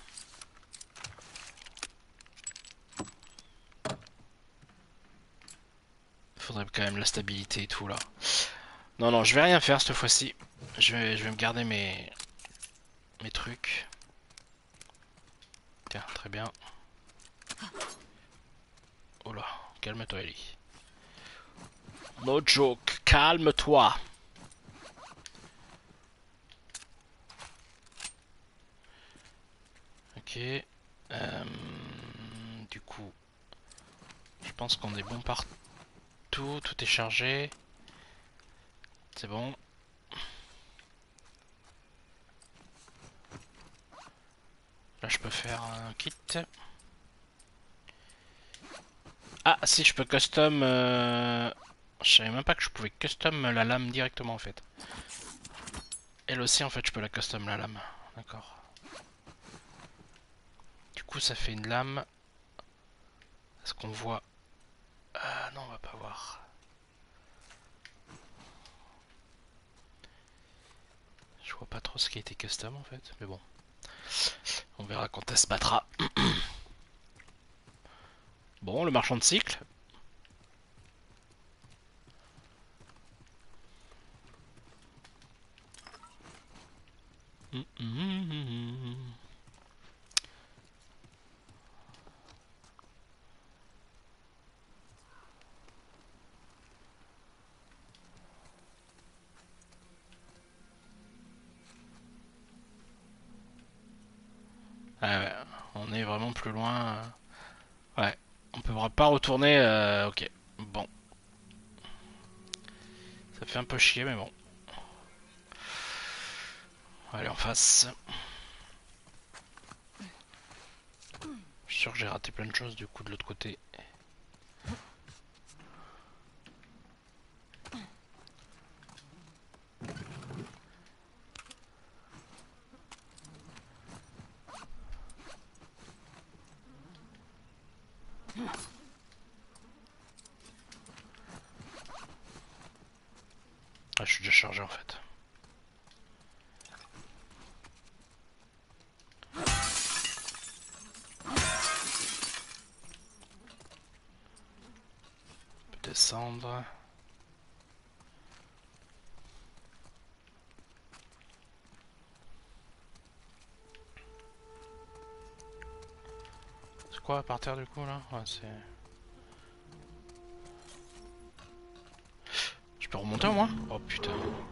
Faudrait quand même la stabilité et tout là. Non, non, je vais rien faire cette fois-ci. Je vais, je vais me garder mes, mes trucs. Tiens, très bien. Oh là, calme-toi, Ellie. No joke, calme-toi. Ok. Euh, du coup, je pense qu'on est bon partout. Tout est chargé. C'est bon. Là, je peux faire un kit. Ah, si, je peux custom... Euh... Je savais même pas que je pouvais custom la lame directement, en fait. Elle aussi, en fait, je peux la custom, la lame. D'accord. Du coup, ça fait une lame. Est-ce qu'on voit... Ah, non, on va pas voir. Je vois pas trop ce qui a été custom, en fait. Mais bon. On verra quand elle se battra. Bon, le marchand de cycle. Mmh, mmh, mmh. Ah ouais, on est vraiment plus loin. Ouais, on peut pas retourner. Euh, ok, bon. Ça fait un peu chier, mais bon. Allez, en face. Je suis sûr que j'ai raté plein de choses du coup de l'autre côté. Ah, je suis déjà chargé en fait. On peut descendre. C'est quoi par terre du coup là? Ouais, c'est... Je peux remonter au moins? Oh putain.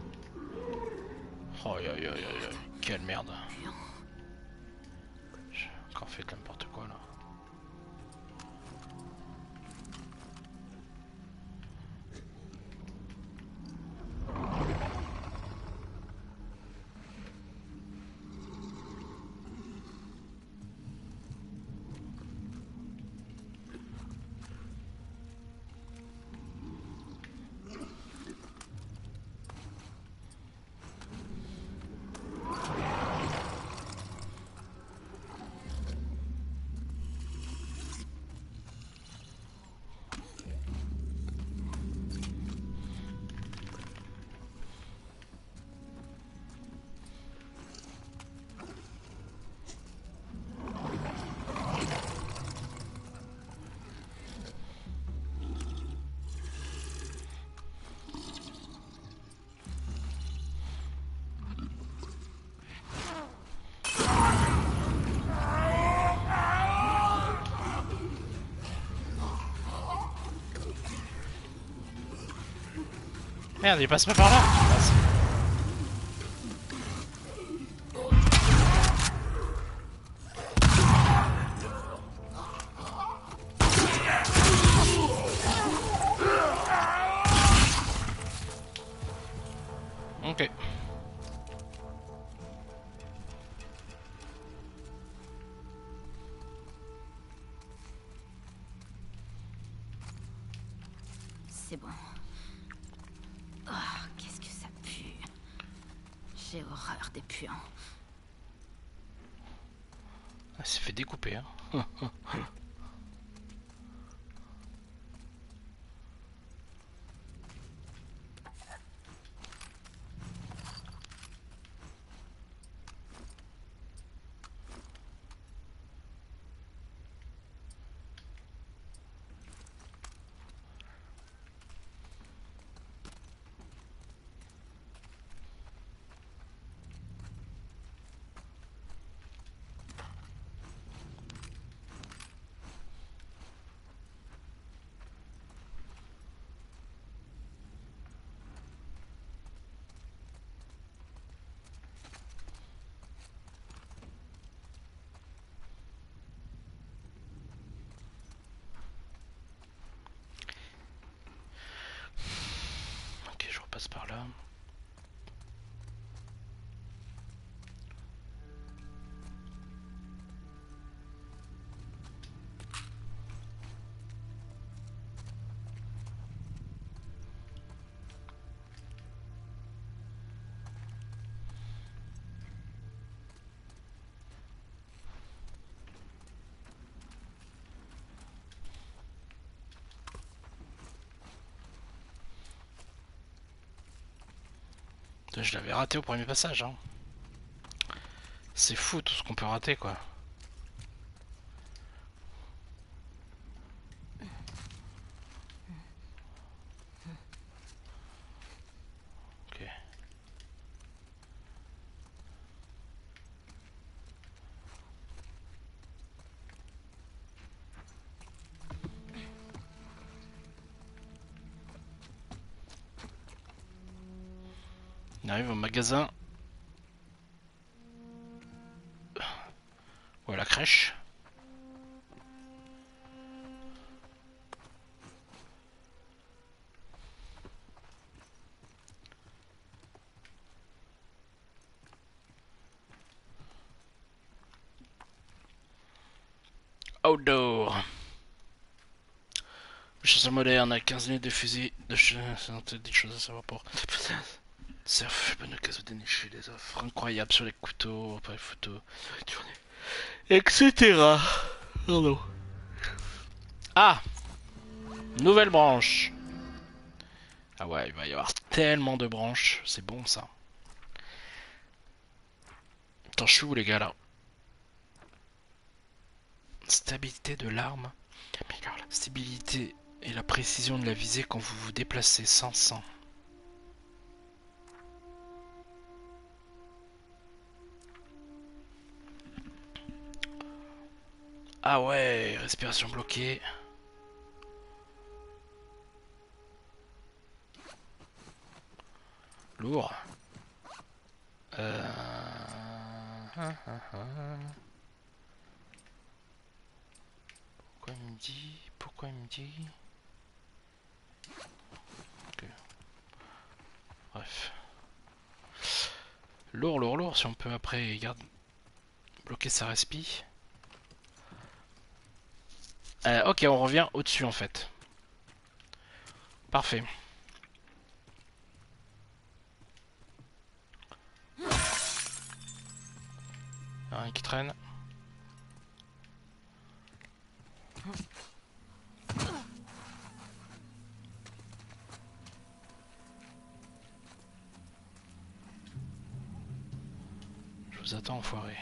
Oh aïe aïe aïe aïe. Quelle merde. J'ai encore fait de n'importe quoi là. Merde, il passe pas par là. Ok. C'est bon. Oh, qu'est-ce que ça pue. J'ai horreur des puants. Ah, s'est fait découper, hein. par là. Je l'avais raté au premier passage, hein. C'est fou tout ce qu'on peut rater, quoi. Ok. On arrive au magasin. Ou à la crèche. Outdoor. Le chasseur moderne a quinze minutes de fusil de chasse, des choses à savoir pour. Surf, bonne occasion de dénicher des offres incroyables sur les couteaux, appareils photo, et cetera. Pardon. Ah, nouvelle branche. Ah ouais, il va y avoir tellement de branches, c'est bon ça. Attends, je suis où les gars là? Stabilité de l'arme. Stabilité et la précision de la visée quand vous vous déplacez sans sang. Ah ouais, respiration bloquée. Lourd. Euh... Pourquoi il me dit... Pourquoi il me dit... Okay. Bref. Lourd, lourd, lourd. Si on peut après garde... bloquer sa respi. Euh, ok, on revient au-dessus en fait. Parfait. Un qui traîne. Je vous attends, enfoiré.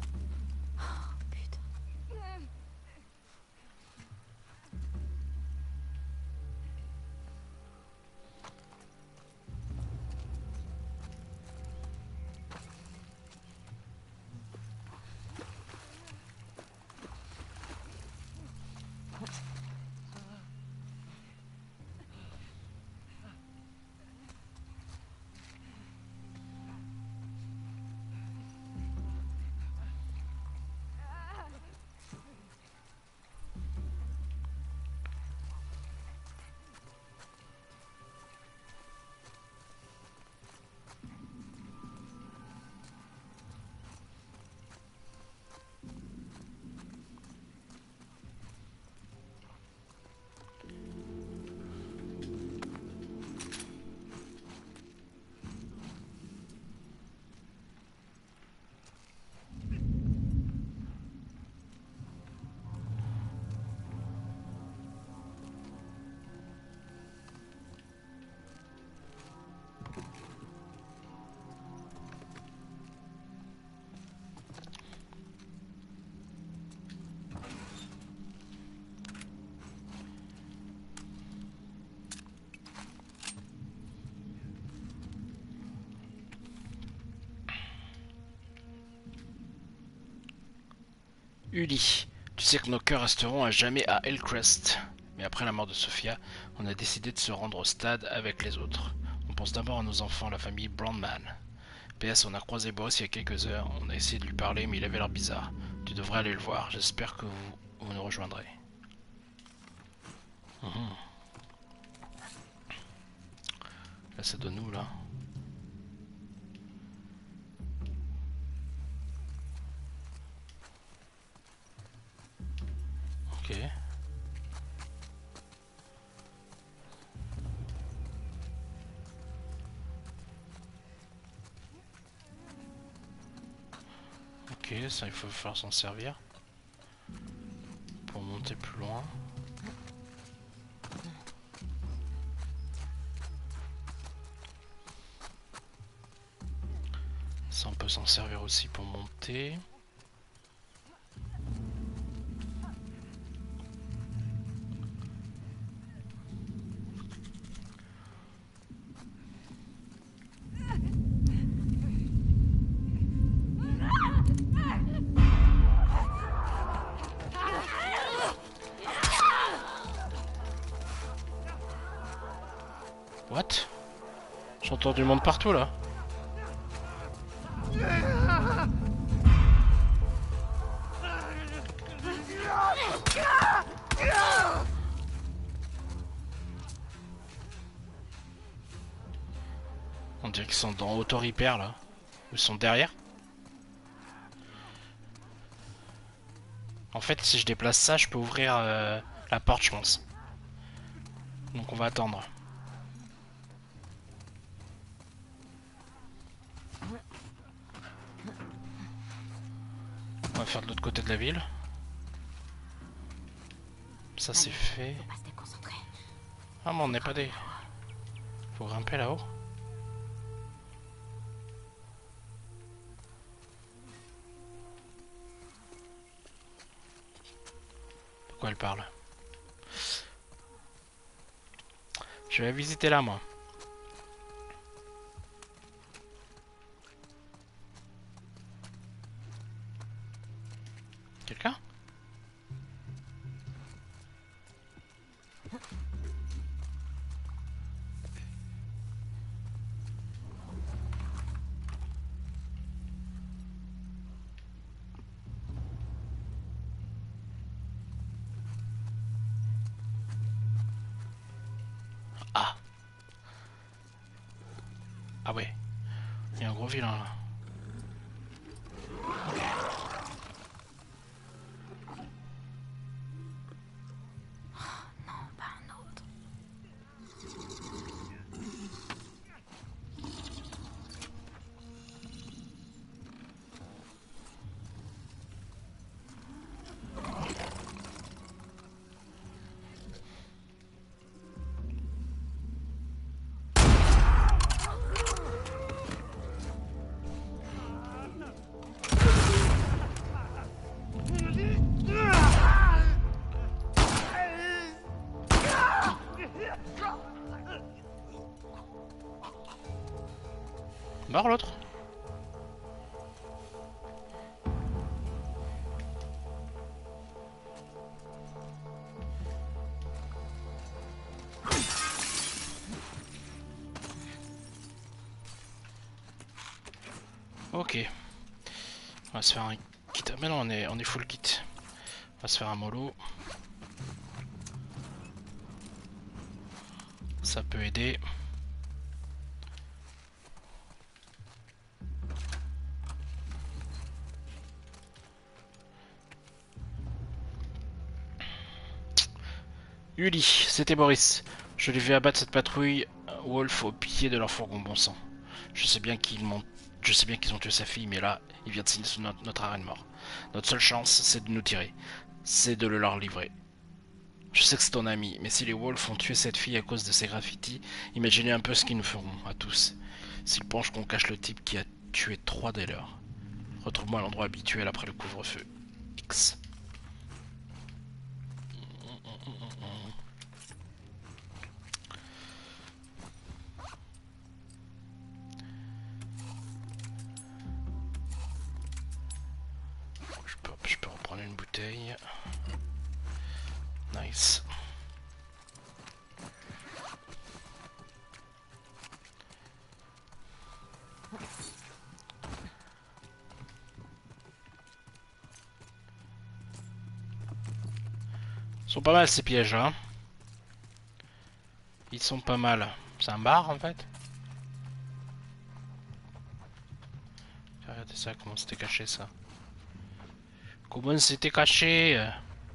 Uli, tu sais que nos cœurs resteront à jamais à Hillcrest. Mais après la mort de Sophia, on a décidé de se rendre au stade avec les autres. On pense d'abord à nos enfants, la famille Brandman. P S, on a croisé Boss il y a quelques heures. On a essayé de lui parler, mais il avait l'air bizarre. Tu devrais aller le voir. J'espère que vous, vous nous rejoindrez. Mmh. Là ça donne où là? Ok. Ok, ça il faut falloir s'en servir pour monter plus loin. Ça on peut s'en servir aussi pour monter. What? J'entends du monde partout là. On dirait qu'ils sont dans auto repair là. Ils sont derrière. En fait si je déplace ça je peux ouvrir euh, la porte je pense. Donc on va attendre. On va faire de l'autre côté de la ville. Ça c'est fait. Faut pas se déconcentrer. Ah mais on n'est pas des... Faut grimper là-haut. De quoi elle parle? Je vais visiter là moi. Quelqu'un? Ah. Ah ouais. Il y a un gros vilain là. Non, pas un autre. Mort l'autre? Ok. On va se faire un kit. Mais non, on est, on est full kit. On va se faire un mollo. Ça peut aider. Uli, c'était Boris. Je l'ai vu abattre cette patrouille Wolf au pied de leur fourgon, bon sang. Je sais bien qu'ils m'ont, je sais bien qu'ils ont tué sa fille, mais là, il vient de signer sous notre, notre arrêt de mort. Notre seule chance, c'est de nous tirer. C'est de le leur livrer. Je sais que c'est ton ami, mais si les Wolves ont tué cette fille à cause de ses graffitis, imaginez un peu ce qu'ils nous feront, à tous. S'ils pensent qu'on cache le type qui a tué trois des leurs. Retrouve-moi à l'endroit habituel après le couvre-feu. X. Je peux, je peux reprendre une bouteille. Nice. Ils sont pas mal ces pièges hein. Ils sont pas mal. C'est un bar en fait. Regardez ça, comment c'était caché ça. Comment c'était caché?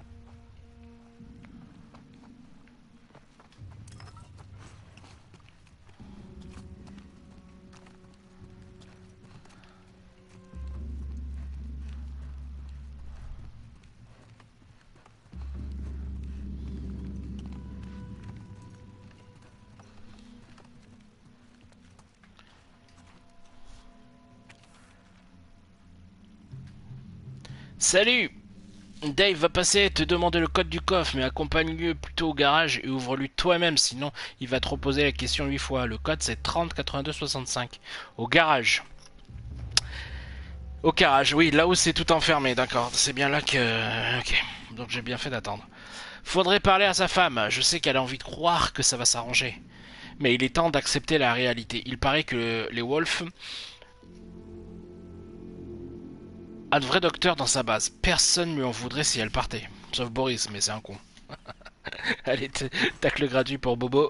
Salut! Dave va passer te demander le code du coffre, mais accompagne-le plutôt au garage et ouvre-lui toi-même, sinon il va te reposer la question huit fois. Le code c'est trente quatre-vingt-deux soixante-cinq. Au garage. Au garage, oui, là où c'est tout enfermé, d'accord. C'est bien là que... Ok, donc j'ai bien fait d'attendre. Faudrait parler à sa femme, je sais qu'elle a envie de croire que ça va s'arranger. Mais il est temps d'accepter la réalité. Il paraît que les Wolves... a de vrais docteurs dans sa base. Personne lui en voudrait si elle partait. Sauf Boris, mais c'est un con. Allez, tacle gratuit pour Bobo.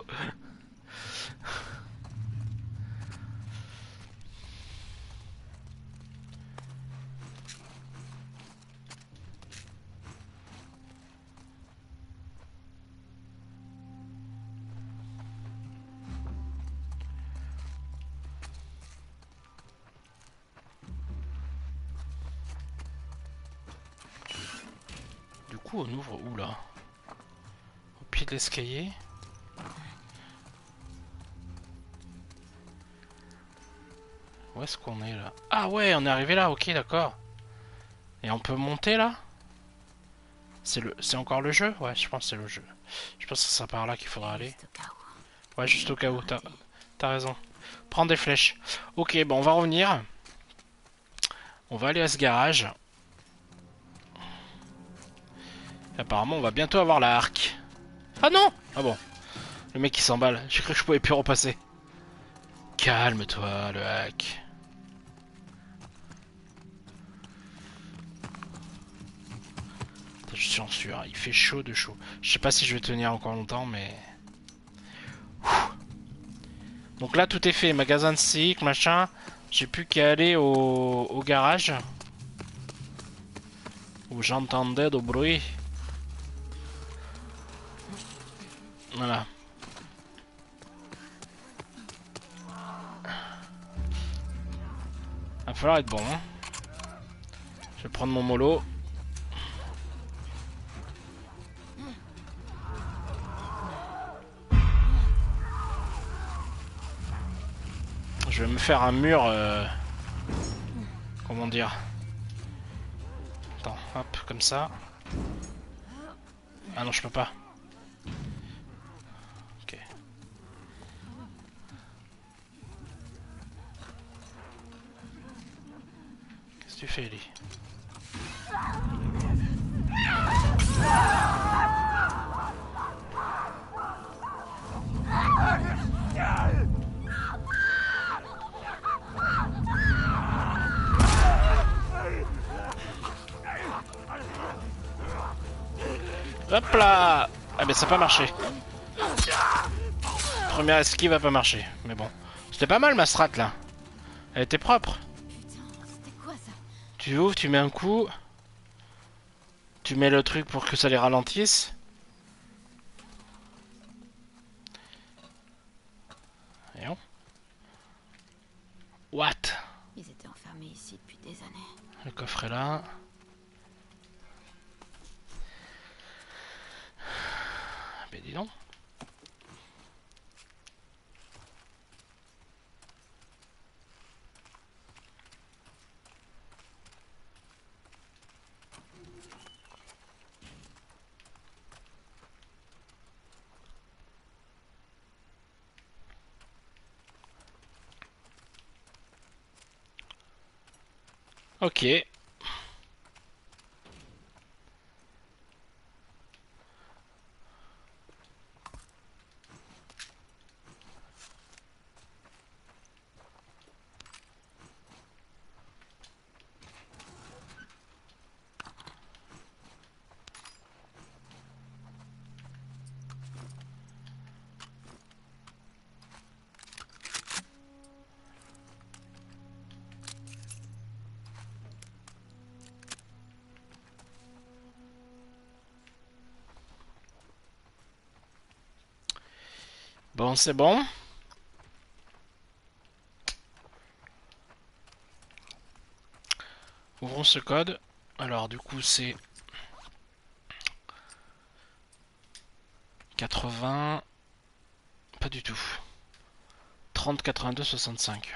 Du coup, on ouvre où là? Au pied de l'escalier? Où est-ce qu'on est là? Ah ouais, on est arrivé là, ok, d'accord. Et on peut monter là? C'est le, c'est encore le jeu? Ouais, je pense que c'est le jeu. Je pense que c'est par là qu'il faudra aller. Ouais, juste au cas où, t'as, t'as raison. Prends des flèches. Ok, bon, on va revenir. On va aller à ce garage. Apparemment, on va bientôt avoir la harque. Ah non! Ah bon. Le mec qui s'emballe. J'ai cru que je pouvais plus repasser. Calme-toi, le hack. Je suis en sueur. Il fait chaud de chaud. Je sais pas si je vais tenir encore longtemps, mais... Ouh. Donc là, tout est fait. Magasin de cycle, machin. J'ai plus qu'à aller au... au garage. Où j'entendais du bruit. Voilà. Va falloir être bon. Hein. Je vais prendre mon mollo. Je vais me faire un mur... Euh... Comment dire? Attends, hop, comme ça. Ah non, je peux pas. Ok. Qu'est-ce que tu fais, Ellie? Hop là! Ah mais ça n'a pas marché. Première esquive a pas marché. Mais bon. C'était pas mal ma strat là. Elle était propre. Tu ouvres, tu mets un coup. Tu mets le truc pour que ça les ralentisse. Et on... What? Ils étaient enfermés ici depuis des années. Le coffre est là. Ben dis donc. Ok. Bon, c'est bon. Ouvrons ce code. Alors du coup c'est quatre-vingts. Pas du tout. trente quatre-vingt-deux soixante-cinq.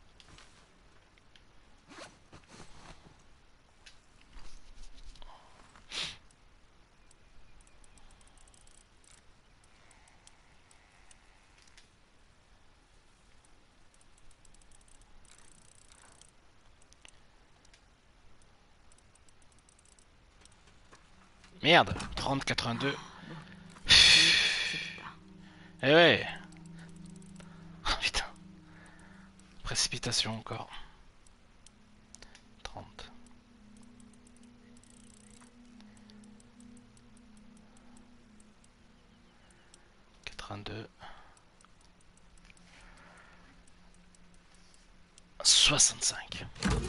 Merde, trente quatre-vingt-deux. Eh ouais. Oh, putain. Précipitation encore. trente. quatre-vingt-deux. soixante-cinq.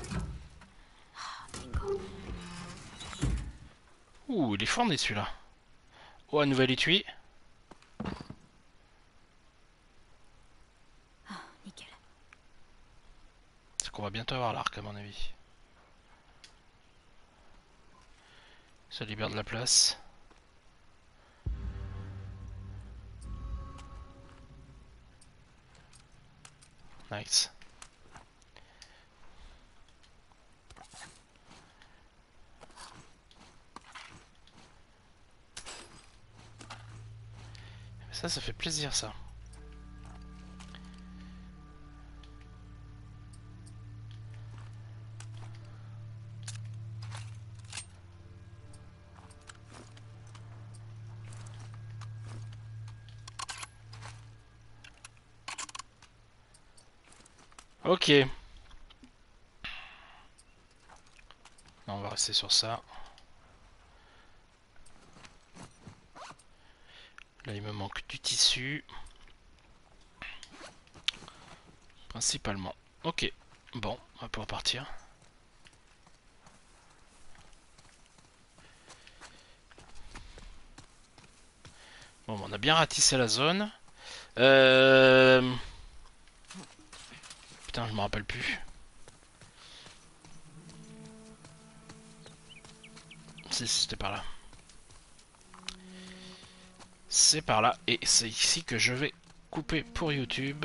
Ouh, il est fourni celui-là. Oh, un nouvel étui. Ah, nickel. C'est qu'on va bientôt avoir l'arc à mon avis. Ça libère de la place. Nice. Ça, ça fait plaisir ça. Ok. Non, on va rester sur ça. Là, il me manque du tissu. Principalement. Ok. Bon, on va pouvoir partir. Bon, on a bien ratissé la zone. Euh... Putain, je me rappelle plus. Si, c'était par là. C'est par là. Et c'est ici que je vais couper pour YouTube.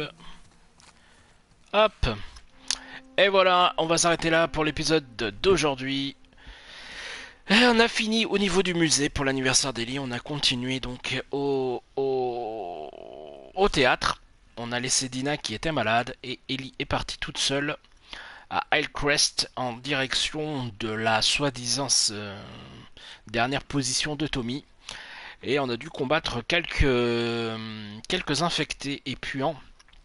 Hop. Et voilà, on va s'arrêter là pour l'épisode d'aujourd'hui. Et on a fini au niveau du musée pour l'anniversaire d'Ellie. On a continué donc au, au, au théâtre. On a laissé Dina qui était malade et Ellie est partie toute seule à Hillcrest en direction de la soi-disant euh, dernière position de Tommy. Et on a dû combattre quelques, euh, quelques infectés et puants.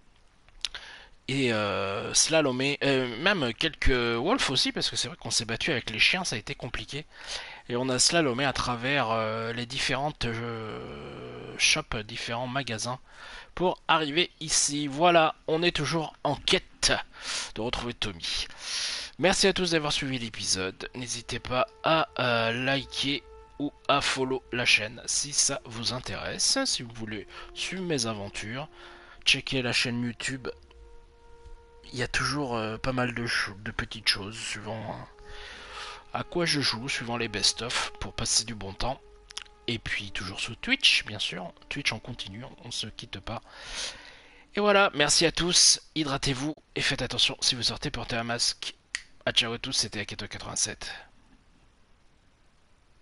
Et euh, slalomer, euh, même quelques wolves aussi, parce que c'est vrai qu'on s'est battu avec les chiens, ça a été compliqué. Et on a slalomé à travers euh, les différentes euh, shops, différents magasins, pour arriver ici. Voilà, on est toujours en quête de retrouver Tommy. Merci à tous d'avoir suivi l'épisode. N'hésitez pas à euh, liker ou à follow la chaîne si ça vous intéresse. Si vous voulez suivre mes aventures, checkez la chaîne YouTube. Il y a toujours euh, pas mal de, de petites choses suivant hein, à quoi je joue, suivant les best-of pour passer du bon temps. Et puis toujours sur Twitch, bien sûr. Twitch en continu, on ne se quitte pas. Et voilà, merci à tous, hydratez-vous et faites attention si vous sortez, portez un masque. A ciao à tous, c'était Aketo quatre-vingt-sept.